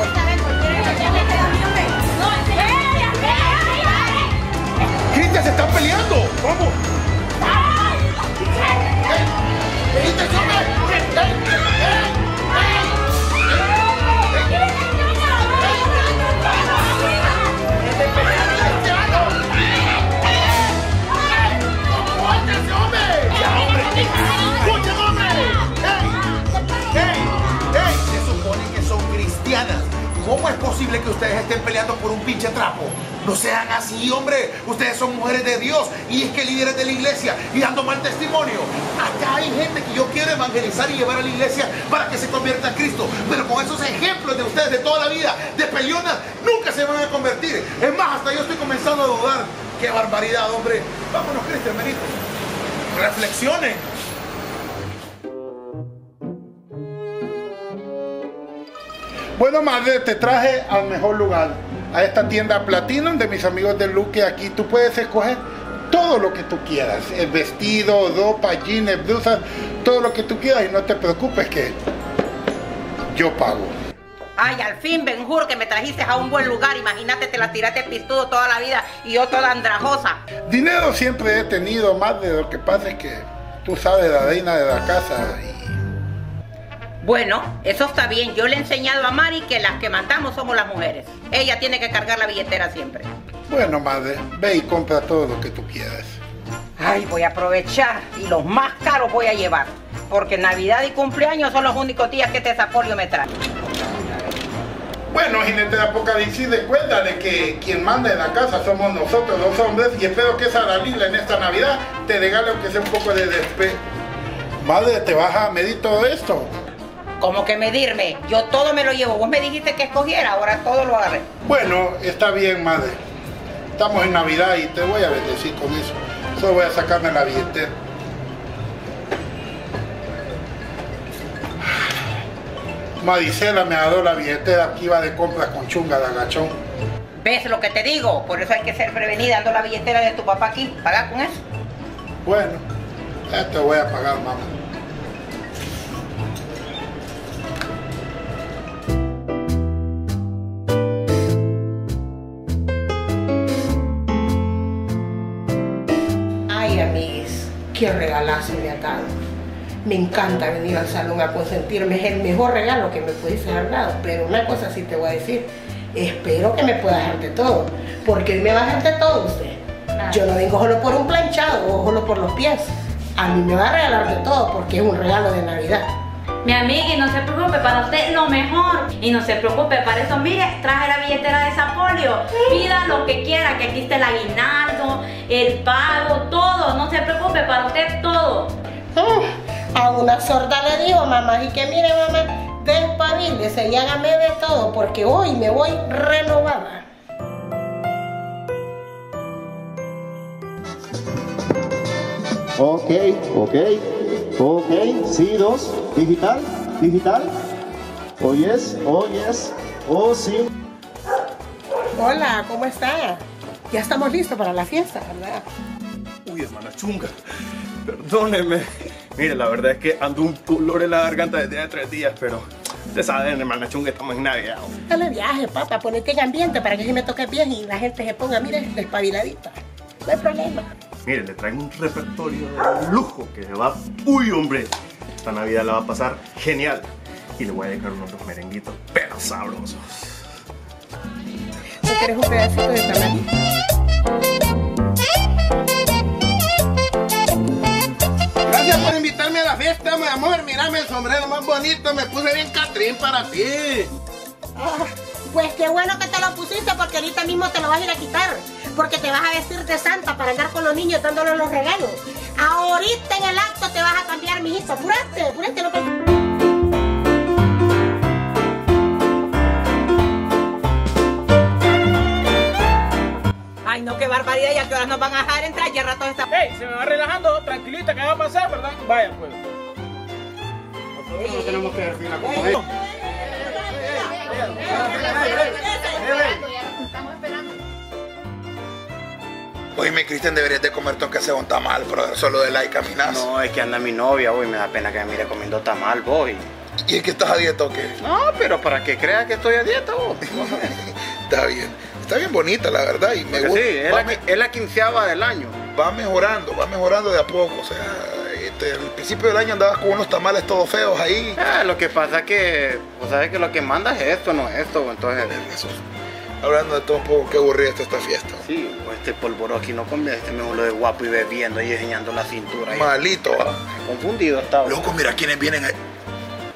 ¡Cristian, se están peleando! ¡Vamos! ustedes estén peleando por un pinche trapo. No sean así, hombre. Ustedes son mujeres de Dios y es que líderes de la iglesia y dando mal testimonio. Acá hay gente que yo quiero evangelizar y llevar a la iglesia para que se convierta a Cristo. Pero con esos ejemplos de ustedes de toda la vida, de peleonas, nunca se van a convertir. Es más, hasta yo estoy comenzando a dudar. ¡Qué barbaridad, hombre! Vámonos, Cristian, Benito. Reflexionen. Bueno, madre, te traje al mejor lugar, a esta tienda Platinum de mis amigos de Luque. Aquí tú puedes escoger todo lo que tú quieras, el vestido, ropa, jeans, blusas, todo lo que tú quieras, y no te preocupes que yo pago. Ay, al fin, Benjur, que me trajiste a un buen lugar. Imagínate, te la tiraste pistudo toda la vida y yo toda andrajosa. Dinero siempre he tenido, madre, lo que pasa es que tú sabes, la reina de la casa. Bueno, eso está bien. Yo le he enseñado a Mari que las que mandamos somos las mujeres. Ella tiene que cargar la billetera siempre. Bueno, madre, ve y compra todo lo que tú quieras. Ay, voy a aprovechar y los más caros voy a llevar. Porque Navidad y cumpleaños son los únicos días que este sapolio me trae. Bueno, jinete de Apocalipsis, recuerda de que quien manda en la casa somos nosotros los hombres, y espero que esa Dalila en esta Navidad te regale aunque sea un poco de despecho. Madre, ¿te vas a medir todo esto? ¿Cómo que medirme? Yo todo me lo llevo. Vos me dijiste que escogiera, ahora todo lo agarré. Bueno, está bien, madre. Estamos en Navidad y te voy a bendecir con eso. Solo voy a sacarme la billetera. Maricela me ha dado la billetera que iba de compras con chunga de agachón. ¿Ves lo que te digo? Por eso hay que ser prevenida. Ando la billetera de tu papá aquí. ¿Paga con eso? Bueno, ya te voy a pagar, mamá. Ay, amigues, qué regalazo me ha dado. Me encanta venir al salón a consentirme, es el mejor regalo que me pudiese haber dado. Pero una cosa sí te voy a decir, espero que me pueda dejar de todo, porque hoy me va a dejar de todo usted. Yo no vengo solo por un planchado o solo por los pies. A mí me va a regalar de todo porque es un regalo de Navidad. Mi amiga, y no se preocupe, para usted lo mejor. Y no se preocupe, para eso, mire, traje la billetera de Sapolio. Pida lo que quiera, que aquí está el aguinaldo, el pago, todo. No se preocupe, para usted todo. A una sorda le digo, mamá, y que mire, mamá, despabilese y hágame de todo, porque hoy me voy renovada. Ok, sí, 2, digital, oh yes, oh sí. Hola, ¿cómo está? Ya estamos listos para la fiesta, ¿verdad? Uy, hermana chunga, perdóneme. Mire, la verdad es que ando un dolor en la garganta desde hace 3 días, pero ustedes saben, hermana chunga, estamos en Navidad. Dale viaje, papá, ponete en ambiente para que si me toque bien y la gente se ponga, mire, despabiladita. No hay problema. Mire, le traigo un repertorio de lujo que se va... ¡Uy, hombre! Esta Navidad la va a pasar genial. Y le voy a dejar unos dos merenguitos pero sabrosos. ¿No quieres un pedacito de tamal? Gracias por invitarme a la fiesta, mi amor. Mírame el sombrero más bonito. Me puse bien Catrín para ti. Pues qué bueno que te lo pusiste, porque ahorita mismo te lo vas a ir a quitar. Porque te vas a vestir de santa para andar con los niños dándoles los regalos. Ahorita en el acto te vas a cambiar, mijito. Apúrate lo que... Ay, no, qué barbaridad. ¿Y a qué horas nos van a dejar entrar? Ya rato está... ¡Ey! Se me va relajando, tranquilita, ¿qué va a pasar, verdad? Vaya, pues. Nosotros no tenemos que ver fila como ellos. Oíme, Cristian, deberías de comerte aunque sea un tamal, brother, solo de like caminas. No, es que anda mi novia, hoy me da pena que me mire comiendo tamal, voy. ¿Y es que estás a dieta o qué? No, pero para que crea que estoy a dieta, vos. Está bien bonita, la verdad, y me gusta. Sí, es la 15ª del año. Va mejorando de a poco, o sea, al principio del año andabas con unos tamales todos feos ahí. Lo que pasa es que, vos sabes que lo que manda es esto, no es esto, entonces... Hablando de todo un poco, qué aburrida está esta fiesta. Sí, este polvorón aquí no come, este me lo de guapo y bebiendo y enseñando la cintura. Malito. Confundido estaba. Loco, mira quiénes vienen ahí.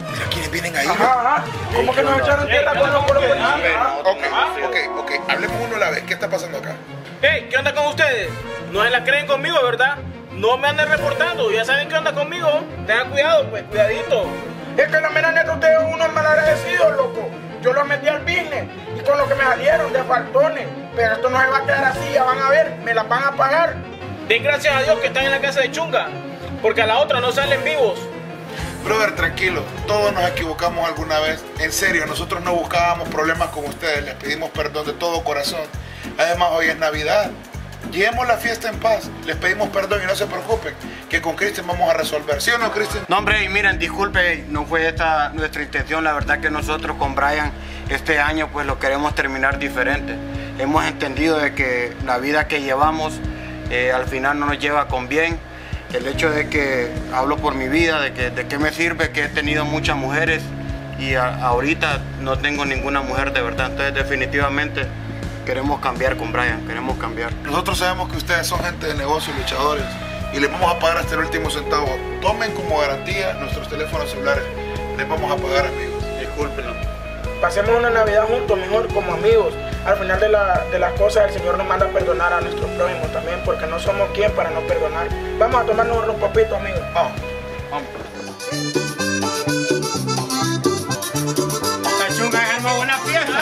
¿Quiénes vienen ahí? Ajá. ¿Cómo que nos echaron tierra con los policías? Ok, hablemos uno a la vez. ¿Qué está pasando acá? Hey, ¿qué onda con ustedes? No se la creen conmigo, ¿verdad? No me anden reportando, ya saben qué onda conmigo. Tengan cuidado, pues, cuidadito. Es que la mera neta, ustedes son unos malagradecidos, loco. Yo los metí al business y con lo que me salieron de faltones. Pero esto no se va a quedar así, ya van a ver, me las van a pagar. Den gracias a Dios que están en la casa de Chunga, porque a la otra no salen vivos. Brother, tranquilo, todos nos equivocamos alguna vez. En serio, nosotros no buscábamos problemas con ustedes, les pedimos perdón de todo corazón. Además, hoy es Navidad. Llevemos la fiesta en paz, les pedimos perdón y no se preocupen, que con Cristian vamos a resolver. ¿Sí o no, Cristian? No, hombre, y miren, disculpe, no fue esta nuestra intención. La verdad que nosotros con Brian este año pues lo queremos terminar diferente. Hemos entendido de que la vida que llevamos al final no nos lleva con bien. El hecho de que hablo por mi vida, de qué me sirve que he tenido muchas mujeres y ahorita no tengo ninguna mujer de verdad. Entonces definitivamente queremos cambiar con Brian, queremos cambiar. Nosotros sabemos que ustedes son gente de negocio, luchadores, y les vamos a pagar hasta el último centavo. Tomen como garantía nuestros teléfonos celulares, les vamos a pagar, amigos. Discúlpenlo. Pasemos una Navidad juntos, mejor como amigos. Al final de las cosas, el Señor nos manda a perdonar a nuestros prójimos también, porque no somos quien para no perdonar. Vamos a tomarnos los papitos, amigos. Vamos. La Chunga es una buena fiesta.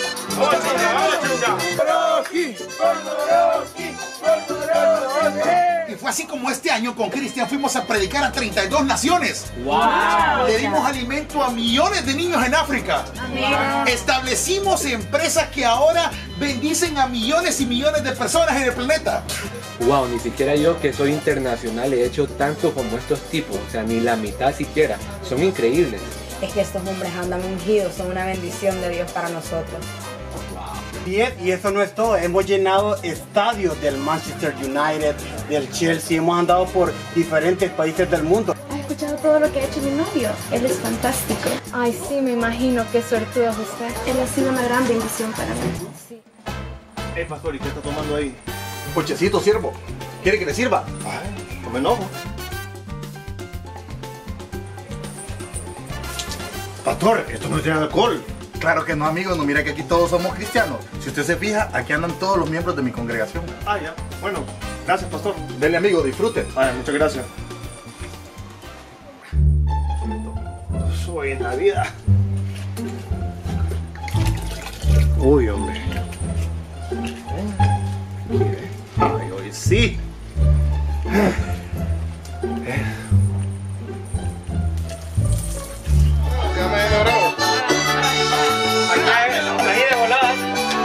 Y fue así como este año con Cristian fuimos a predicar a 32 naciones. ¡Wow! Le dimos alimento a millones de niños en África. Establecimos empresas que ahora bendicen a millones y millones de personas en el planeta. Wow, ni siquiera yo que soy internacional he hecho tanto como estos tipos, o sea, ni la mitad siquiera. Son increíbles. Es que estos hombres andan ungidos, son una bendición de Dios para nosotros. Y eso no es todo, hemos llenado estadios del Manchester United, del Chelsea, hemos andado por diferentes países del mundo. ¿Has escuchado todo lo que ha hecho mi novio? Él es fantástico. Ay, sí, me imagino qué suertudo es usted. Él ha sido una gran bendición para mí. Sí. Pastor, ¿y qué está tomando ahí? Ponchecito, siervo. ¿Quiere que le sirva? No me enojo. Pastor, esto no tiene alcohol. Claro que no, amigo, no, mira que aquí todos somos cristianos. Si usted se fija, aquí andan todos los miembros de mi congregación. Ah, ya. Bueno, gracias, pastor. Dele, amigo, disfrute. Muchas gracias. Soy en la vida. Uy, hombre. Ay, hoy sí. Ya me adoró. Ahí de volada.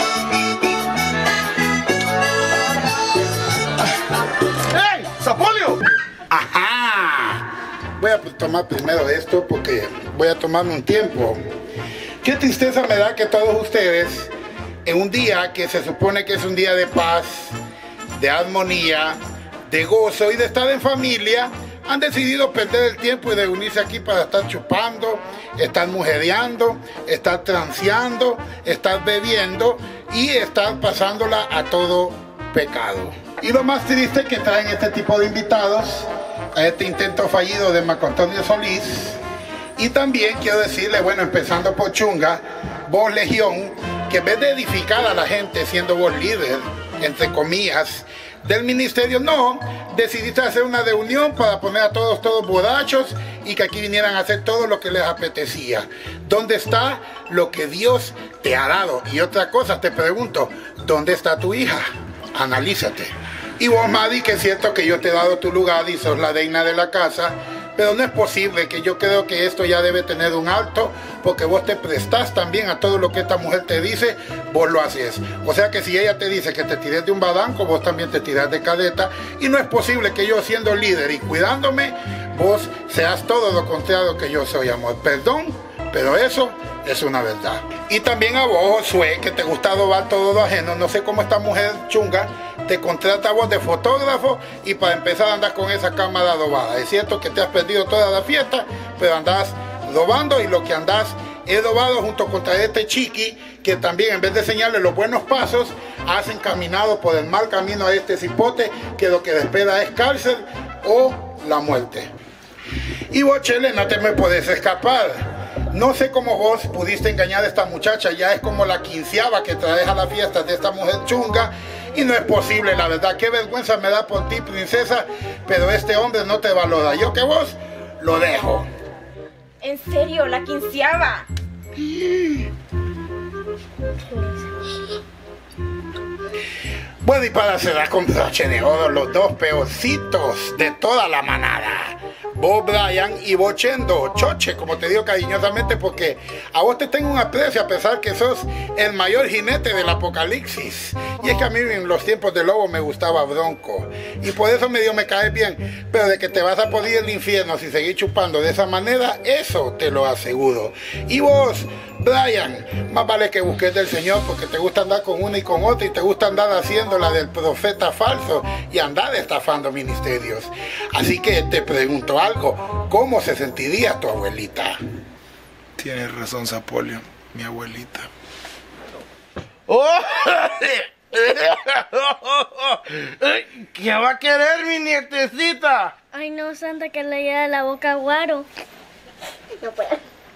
¡Ey! ¡Zapolio! ¡Ajá! Voy a tomar primero esto porque voy a tomarme un tiempo. Qué tristeza me da que todos ustedes, en un día que se supone que es un día de paz, de armonía, de gozo y de estar en familia, han decidido perder el tiempo y de unirse aquí para estar chupando, estar mujereando, estar transeando, estar bebiendo y estar pasándola a todo pecado. Y lo más triste es que traen este tipo de invitados a este intento fallido de Marco Antonio Solís. Y también quiero decirle, bueno, empezando por Chunga, vos Legión, que en vez de edificar a la gente siendo vos líder, entre comillas, del ministerio, no, decidiste hacer una reunión para poner a todos borrachos y que aquí vinieran a hacer todo lo que les apetecía. ¿Dónde está lo que Dios te ha dado? Y otra cosa, te pregunto, ¿dónde está tu hija? Analízate. Y vos, Madi, que es cierto que yo te he dado tu lugar y sos la reina de la casa, pero no es posible, que yo creo que esto ya debe tener un alto, porque vos te prestás también a todo lo que esta mujer te dice, vos lo haces. O sea que si ella te dice que te tires de un badanco, vos también te tirás de cadeta, y no es posible que yo siendo líder y cuidándome, vos seas todo lo contrario que yo soy, amor. Perdón, pero eso es una verdad. Y también a vos, Josué, que te gusta adobar todo lo ajeno. No sé cómo esta mujer Chunga te contrata a vos de fotógrafo y para empezar andas con esa cámara adobada. Es cierto que te has perdido toda la fiesta, pero andás robando, y lo que andás es robado junto contra este chiqui, que también en vez de enseñarle los buenos pasos, has encaminado por el mal camino a este cipote, que lo que le espera es cárcel o la muerte. Y vos, Chele, no te me podés escapar. no sé cómo vos pudiste engañar a esta muchacha. Ya es como la 15ª que traes a las fiestas de esta mujer chunga. Y no es posible, la verdad. Qué vergüenza me da por ti, princesa. Pero este hombre no te valora. Yo que vos lo dejo. ¿En serio? ¿La 15ª? Bueno, y para cerrar con broche de oro, los dos peorcitos de toda la manada. Vos, Brian, y vos, Chendo, Choche, como te digo cariñosamente, porque a vos te tengo un aprecio a pesar que sos el mayor jinete del apocalipsis. Y es que a mí en los tiempos de lobo me gustaba Bronco. Y por eso medio me caes bien. Pero de que te vas a poner el infierno si seguís chupando de esa manera, eso te lo aseguro. Y vos, Brian, más vale que busques del Señor, porque te gusta andar con una y con otra y te gusta andar haciendo la del profeta falso y andar estafando ministerios. Así que te pregunto algo, ¿cómo se sentiría tu abuelita? Tienes razón, Zapolio, mi abuelita. ¿Qué va a querer mi nietecita? Ay no, Santa, que le lleve la boca a Guaro. No puedo.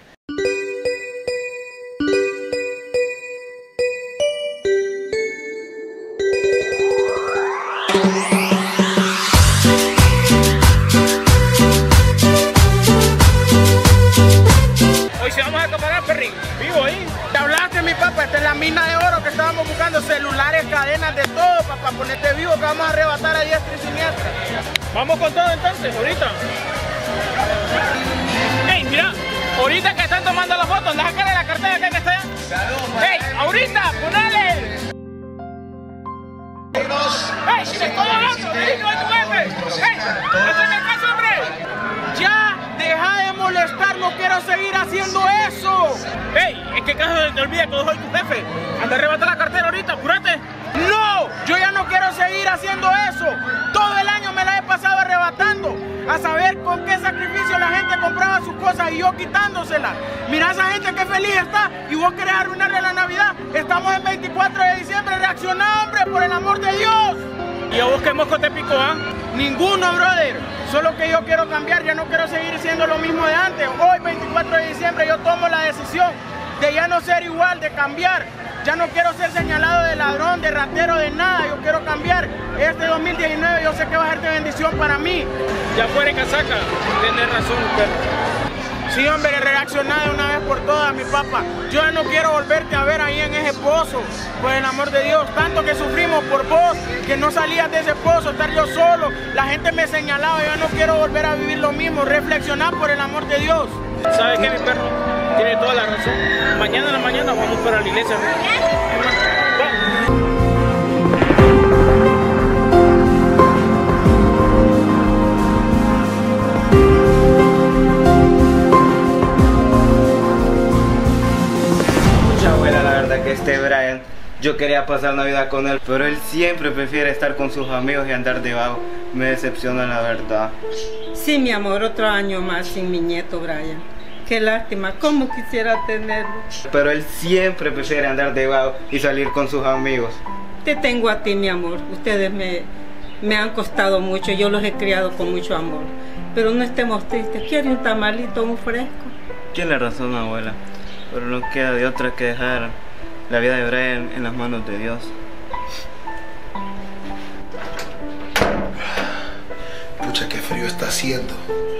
Hoy se vamos a acaparar, perrín. Vivo ahí. Te hablaste, mi papá. Esta es la mina de oro que estábamos buscando. Celulares, cadenas, de todo, papá. Ponete vivo que vamos a arrebatar a diestra y siniestra. Vamos con todo entonces, ahorita. Ey, mira. Ahorita que están tomando las fotos, deja cara la cartera que está allá. Ey, ahorita, ponele. ¡Ey! ¡Se está hablando! ¡Ey, no es tu jefe! ¡Ey! ¡Hazme caso, hombre! ¡Ya! ¡Deja de molestar! ¡No quiero seguir haciendo eso! ¡Ey! ¿En qué caso te olvida que yo soy tu jefe? ¡Anda a arrebatar la cartera ahorita! ¡Apúrate! ¡No! ¡Yo ya no quiero seguir haciendo eso! Todo el año me la he pasado arrebatando. A saber con qué sacrificio la gente compraba sus cosas y yo quitándoselas. Mira esa gente que feliz está y vos querés arruinarle la Navidad. Estamos en 24 de diciembre. Reacciona, hombre, por el amor de Dios. ¿Y a vos qué mosco te picó, ah? Ninguno, brother. Solo que yo quiero cambiar. Ya no quiero seguir siendo lo mismo de antes. Hoy, 24 de diciembre, yo tomo la decisión de ya no ser igual, de cambiar. Ya no quiero ser señalado de ladrón, de ratero, de nada. Yo quiero cambiar. Este 2019 yo sé que va a ser de bendición para mí. Ya fuera casaca. Tienes razón, perro. Sí, hombre, reaccioná de una vez por todas, mi papá. Yo ya no quiero volverte a ver ahí en ese pozo. Por el amor de Dios, tanto que sufrimos por vos, que no salías de ese pozo, estar yo solo. La gente me señalaba, yo no quiero volver a vivir lo mismo. Reflexionar por el amor de Dios. ¿Sabes qué, mi perro? Tiene toda la razón. Mañana en la mañana vamos para la iglesia. Mucha abuela, la verdad que Brian, yo quería pasar Navidad con él, pero él siempre prefiere estar con sus amigos y andar de vago. Me decepciona, la verdad. Sí, mi amor, otro año más sin mi nieto Brian. Qué lástima, cómo quisiera tenerlo. Pero él siempre prefiere andar de vago y salir con sus amigos. Te tengo a ti, mi amor. Ustedes me han costado mucho, yo los he criado con mucho amor. Pero no estemos tristes. ¿Quiere un tamalito, un fresco? Tiene razón, abuela, pero no queda de otra que dejar la vida de Brian en las manos de Dios. Pucha, qué frío está haciendo.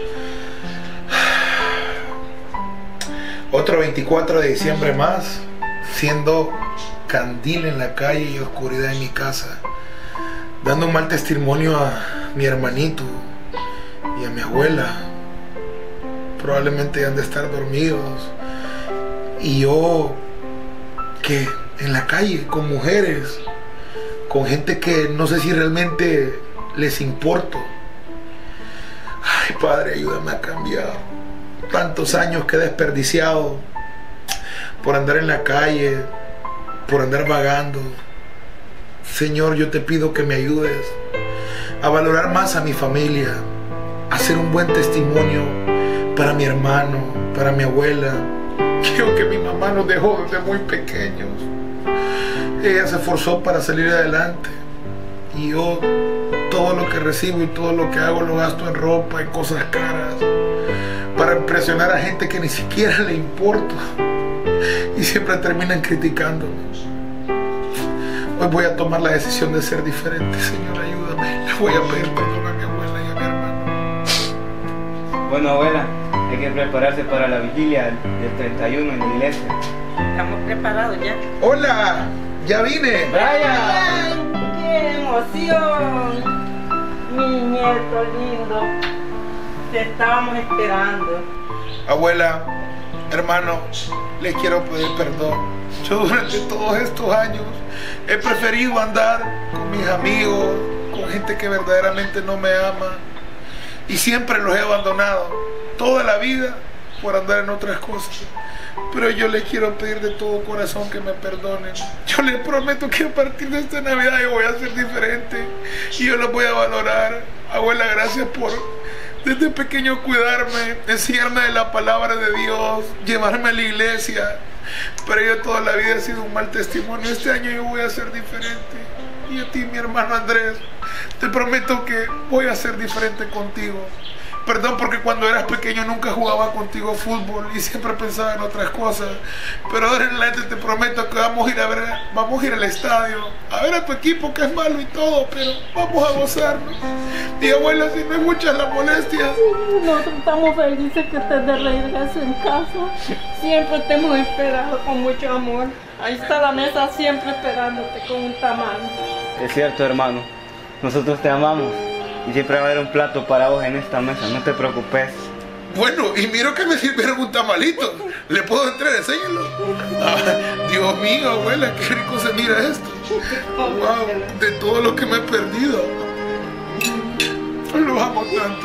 Otro 24 de diciembre más, siendo candil en la calle y oscuridad en mi casa, dando un mal testimonio a mi hermanito y a mi abuela. Probablemente han de estar dormidos. Y yo, que en la calle, con mujeres, con gente que no sé si realmente les importo. Ay, Padre, ayúdame a cambiar. Tantos años que he desperdiciado por andar en la calle, por andar vagando. Señor, yo te pido que me ayudes a valorar más a mi familia, a ser un buen testimonio para mi hermano, para mi abuela. Creo que mi mamá nos dejó desde muy pequeños. Ella se esforzó para salir adelante y yo todo lo que recibo y todo lo que hago lo gasto en ropa, en cosas caras, para para impresionar a gente que ni siquiera le importo y siempre terminan criticándome. Hoy voy a tomar la decisión de ser diferente. Señor, ayúdame. Le voy a pedir perdón a mi abuela y a mi hermano. Bueno, abuela, hay que prepararse para la vigilia del 31 en la iglesia. Estamos preparados ya. ¡Hola! ¡Ya vine! ¡Brian! ¡Qué emoción! Mi nieto lindo. Te estábamos esperando. Abuela, hermano, les quiero pedir perdón. Yo durante todos estos años he preferido andar con mis amigos, con gente que verdaderamente no me ama, y siempre los he abandonado toda la vida por andar en otras cosas. Pero yo les quiero pedir de todo corazón que me perdonen. Yo les prometo que a partir de esta Navidad yo voy a ser diferente y yo los voy a valorar. Abuela, gracias por desde pequeño cuidarme, enseñarme de la palabra de Dios, llevarme a la iglesia. Pero yo toda la vida he sido un mal testimonio. Este año yo voy a ser diferente. Y a ti, mi hermano Andrés, te prometo que voy a ser diferente contigo. Perdón porque cuando eras pequeño nunca jugaba contigo fútbol y siempre pensaba en otras cosas. Pero ahora en adelante te prometo que vamos a ir al estadio, a ver a tu equipo, que es malo y todo, pero vamos a gozarnos. Y abuela, si no es mucha la molestia. Nosotros estamos felices que estés de regreso en casa. Siempre te hemos esperado con mucho amor. Ahí está la mesa siempre esperándote con un tamal. Es cierto, hermano. Nosotros te amamos. Y siempre va a haber un plato para vos en esta mesa, no te preocupes. Bueno, y miro que me sirvieron un tamalito. ¿Le puedo entrar? Enséñalo. Ah, Dios mío, abuela, qué rico se mira esto. Wow, de todo lo que me he perdido. Los amo tanto.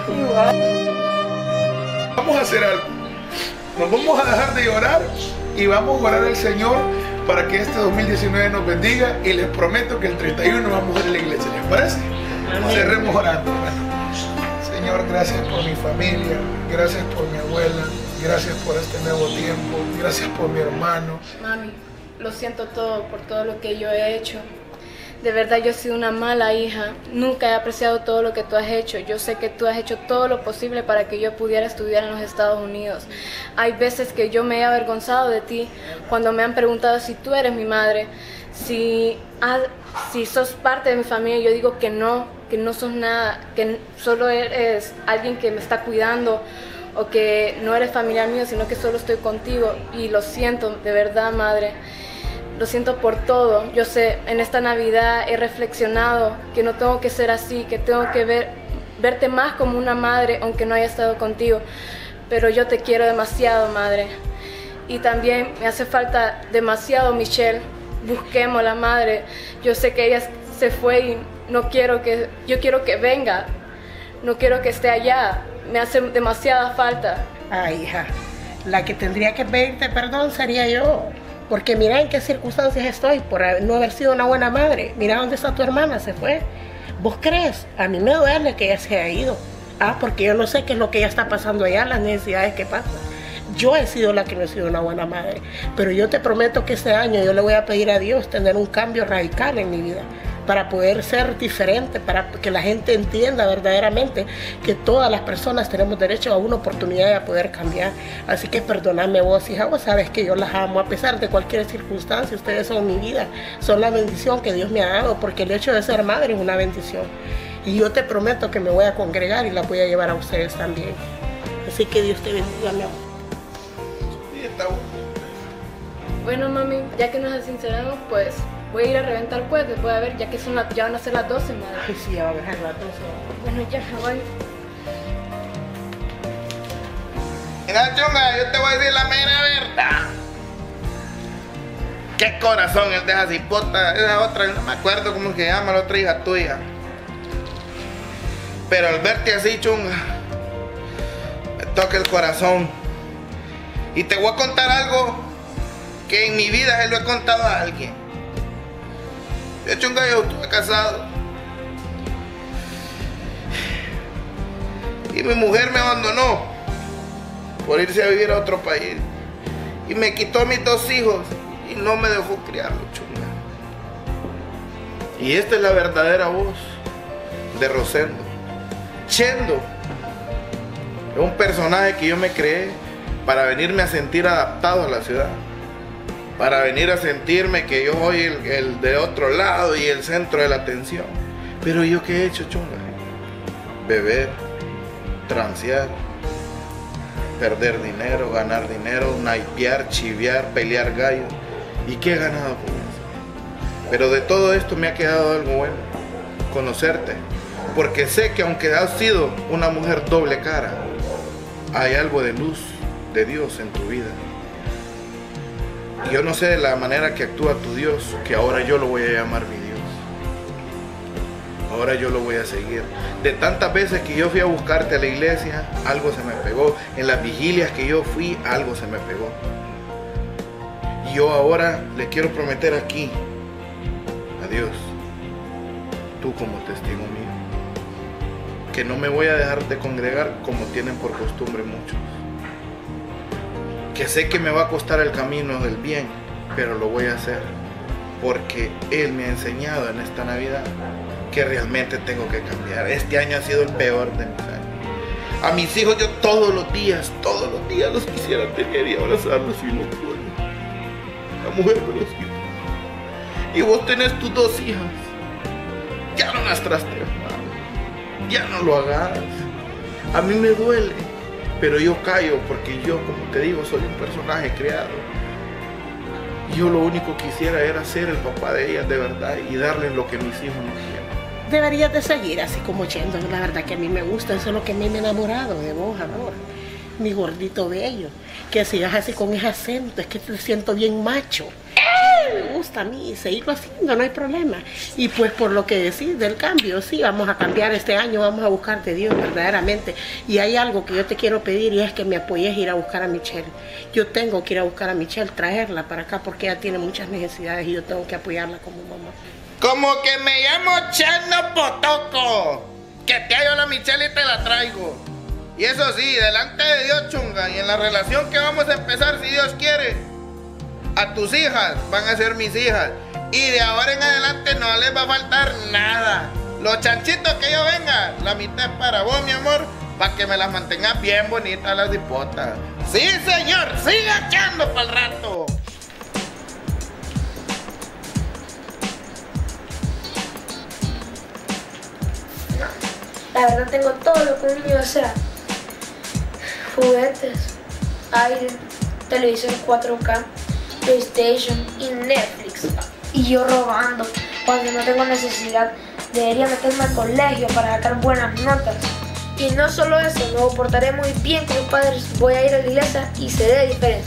Vamos a hacer algo. Nos vamos a dejar de llorar y vamos a orar al Señor para que este 2019 nos bendiga, y les prometo que el 31 vamos a ir a la iglesia. ¿Les parece? Cerremos orando. Señor, gracias por mi familia, gracias por mi abuela, gracias por este nuevo tiempo, gracias por mi hermano. Mami, lo siento todo por todo lo que yo he hecho. De verdad yo he sido una mala hija, nunca he apreciado todo lo que tú has hecho. Yo sé que tú has hecho todo lo posible para que yo pudiera estudiar en los Estados Unidos. Hay veces que yo me he avergonzado de ti cuando me han preguntado si tú eres mi madre, si sos parte de mi familia. Yo digo que no sos nada, que solo eres alguien que me está cuidando, o que no eres familiar mío, sino que solo estoy contigo. Y lo siento, de verdad, madre. Lo siento por todo. Yo sé, en esta Navidad he reflexionado que no tengo que ser así, que tengo que verte más como una madre, aunque no haya estado contigo. Pero yo te quiero demasiado, madre. Y también me hace falta demasiado Michelle. Busquémosla, madre. Yo sé que ella se fue y yo quiero que venga. No quiero que esté allá. Me hace demasiada falta. Ay, hija, la que tendría que pedirte perdón sería yo. Porque mira en qué circunstancias estoy por no haber sido una buena madre. Mira dónde está tu hermana, se fue. ¿Vos crees? A mí me duele que ella se haya ido. Porque yo no sé qué es lo que ella está pasando allá, las necesidades que pasan. Yo he sido la que no he sido una buena madre. Pero yo te prometo que este año yo le voy a pedir a Dios tener un cambio radical en mi vida, para poder ser diferente, para que la gente entienda verdaderamente que todas las personas tenemos derecho a una oportunidad de poder cambiar. Así que perdóname vos, hija, vos sabes que yo las amo a pesar de cualquier circunstancia. Ustedes son mi vida, son la bendición que Dios me ha dado, porque el hecho de ser madre es una bendición. Y yo te prometo que me voy a congregar y la voy a llevar a ustedes también. Así que Dios te bendiga, mi amor. Bueno, mami, ya que nos sinceramos, pues voy a ir a reventar cohetes, voy a ver, ya que ya van a ser las 12, madre. Ay, sí, ya van a ser las 12. Bueno, ya, voy. Mira, chunga, yo te voy a decir la mera verdad. Qué corazón el de esa cipota, esa otra, no me acuerdo cómo se llama, la otra hija tuya. Pero al verte así, chunga, me toca el corazón. Y te voy a contar algo que en mi vida se lo he contado a alguien. De hecho, yo estuve casado y mi mujer me abandonó por irse a vivir a otro país y me quitó a mis 2 hijos y no me dejó criarlos, chunga. Y esta es la verdadera voz de Rosendo. Chendo, Es un personaje que yo me creé para venirme a sentir adaptado a la ciudad. Para venir a sentirme que yo soy el de otro lado y el centro de la atención. Pero yo ¿qué he hecho, chunga? Beber, transear, perder dinero, ganar dinero, naipear, chivear, pelear gallo. ¿Y qué he ganado con eso? Pero de todo esto me ha quedado algo bueno, conocerte. Porque sé que aunque has sido una mujer doble cara, hay algo de luz de Dios en tu vida. Y yo no sé de la manera que actúa tu Dios, que ahora yo lo voy a llamar mi Dios. Ahora yo lo voy a seguir. De tantas veces que yo fui a buscarte a la iglesia, algo se me pegó. En las vigilias que yo fui, algo se me pegó. Y yo ahora le quiero prometer aquí a Dios, tú como testigo mío, que no me voy a dejar de congregar como tienen por costumbre muchos. Que sé que me va a costar el camino del bien, pero lo voy a hacer porque Él me ha enseñado en esta Navidad que realmente tengo que cambiar. Este año ha sido el peor de mis años. A mis hijos yo todos los días los quisiera tener y abrazarlos y no puedo. La mujer me los quita. Y vos tenés tus 2 hijas. Ya no las trastees más. Ya no lo hagas. A mí me duele, pero yo callo porque yo, como te digo, soy un personaje creado. Yo lo único que quisiera era ser el papá de ellas de verdad y darles lo que mis hijos no quieren. Deberías de seguir así como yendo. La verdad que a mí me gusta, eso es lo que a mí me ha enamorado de vos, amor. Mi gordito bello. Que sigas así con ese acento, es que te siento bien macho. Me gusta a mí, seguirlo haciendo, no hay problema. Y pues por lo que decís del cambio, sí, vamos a cambiar este año, vamos a buscar de Dios verdaderamente. Y hay algo que yo te quiero pedir y es que me apoyes a ir a buscar a Michelle. Yo tengo que ir a buscar a Michelle, traerla para acá porque ella tiene muchas necesidades y yo tengo que apoyarla como mamá. Como que me llamo Chano Potoco. Que te hallo la Michelle y te la traigo. Y eso sí, delante de Dios, chunga, y en la relación que vamos a empezar, si Dios quiere, a tus hijas van a ser mis hijas. Y de ahora en adelante no les va a faltar nada. Los chanchitos que yo venga, la mitad es para vos, mi amor, para que me las mantengas bien bonitas las dipotas. Sí, señor, siga echando para el rato. La verdad tengo todo lo que un niño desea. Juguetes, aire, televisión 4K, PlayStation y Netflix. Y yo robando cuando no tengo necesidad. Debería meterme al colegio para sacar buenas notas. Y no solo eso, me portaré muy bien con mis padres. Voy a ir a la iglesia y seré diferente.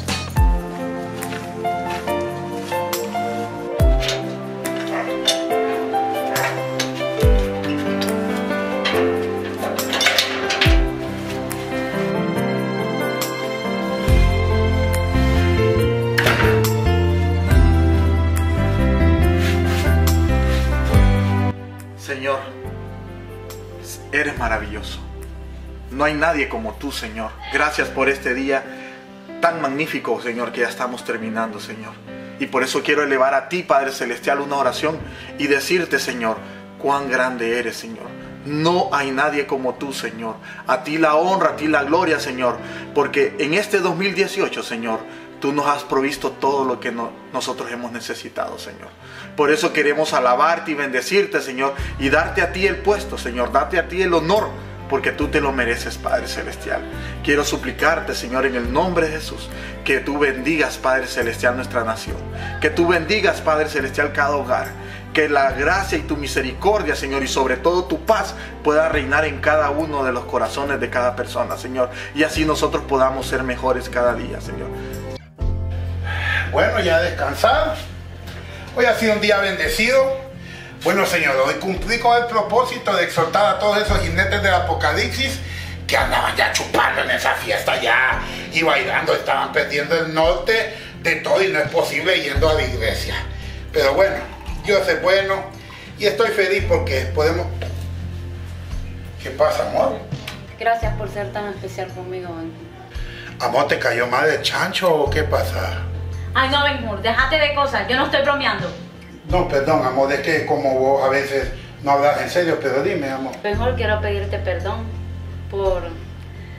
Señor, eres maravilloso. No hay nadie como tú, Señor. Gracias por este día tan magnífico, Señor, que ya estamos terminando, Señor. Y por eso quiero elevar a ti, Padre Celestial, una oración y decirte, Señor, cuán grande eres, Señor. No hay nadie como tú, Señor. A ti la honra, a ti la gloria, Señor. Porque en este 2018, Señor, tú nos has provisto todo lo que nosotros hemos necesitado, Señor. Por eso queremos alabarte y bendecirte, Señor, y darte a ti el puesto, Señor, darte a ti el honor, porque tú te lo mereces, Padre Celestial. Quiero suplicarte, Señor, en el nombre de Jesús, que tú bendigas, Padre Celestial, nuestra nación. Que tú bendigas, Padre Celestial, cada hogar. Que la gracia y tu misericordia, Señor, y sobre todo tu paz pueda reinar en cada uno de los corazones de cada persona, Señor. Y así nosotros podamos ser mejores cada día, Señor. Bueno, ya descansado. Hoy ha sido un día bendecido. Bueno, Señor, hoy cumplí con el propósito de exhortar a todos esos jinetes del Apocalipsis que andaban ya chupando en esa fiesta ya y bailando, estaban perdiendo el norte de todo y no es posible yendo a la iglesia. Pero bueno, Dios es bueno y estoy feliz porque podemos... ¿Qué pasa, amor? Gracias por ser tan especial conmigo, Ben. Amor, ¿te cayó mal el chancho o qué pasa? Ay, no, Ben-Hur, déjate de cosas, yo no estoy bromeando. No, perdón, amor, es que como vos a veces no hablas en serio, pero dime, amor. Ben-Hur, quiero pedirte perdón por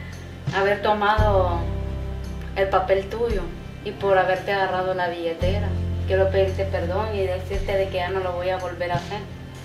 haber tomado el papel tuyo y por haberte agarrado la billetera. Quiero pedirte perdón y decirte de que ya no lo voy a volver a hacer.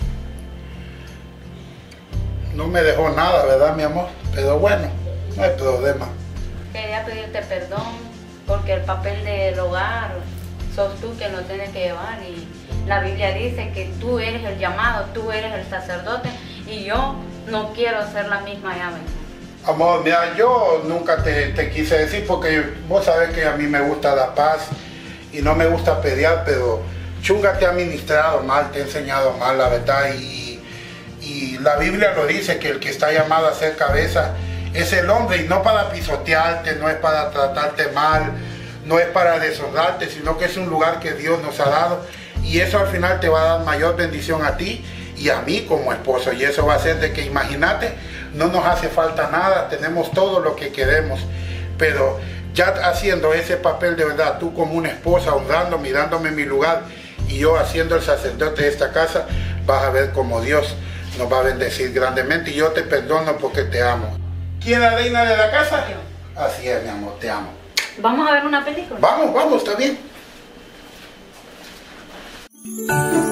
No me dejó nada, ¿verdad, mi amor? Pero bueno, no hay problema. Quería pedirte perdón porque el papel del hogar sos tú quien lo tienes que llevar y la Biblia dice que tú eres el llamado, tú eres el sacerdote y yo no quiero ser la misma ya mismo. Amor, mira, yo nunca te quise decir porque vos sabés que a mí me gusta la paz y no me gusta pelear, pero Chunga te ha ministrado mal, te ha enseñado mal, la verdad, y la Biblia lo dice, que el que está llamado a ser cabeza es el hombre, y no para pisotearte, no es para tratarte mal, no es para deshonrarte, sino que es un lugar que Dios nos ha dado, y eso al final te va a dar mayor bendición a ti y a mí como esposo, y eso va a ser de que, imagínate, no nos hace falta nada, tenemos todo lo que queremos, pero ya haciendo ese papel de verdad, tú como una esposa, honrándome y dándome mi lugar, y yo haciendo el sacerdote de esta casa, vas a ver como Dios nos va a bendecir grandemente, y yo te perdono porque te amo. ¿Quién es la reina de la casa? Yo. Así es, mi amor, te amo. ¿Vamos a ver una película? Vamos, está bien.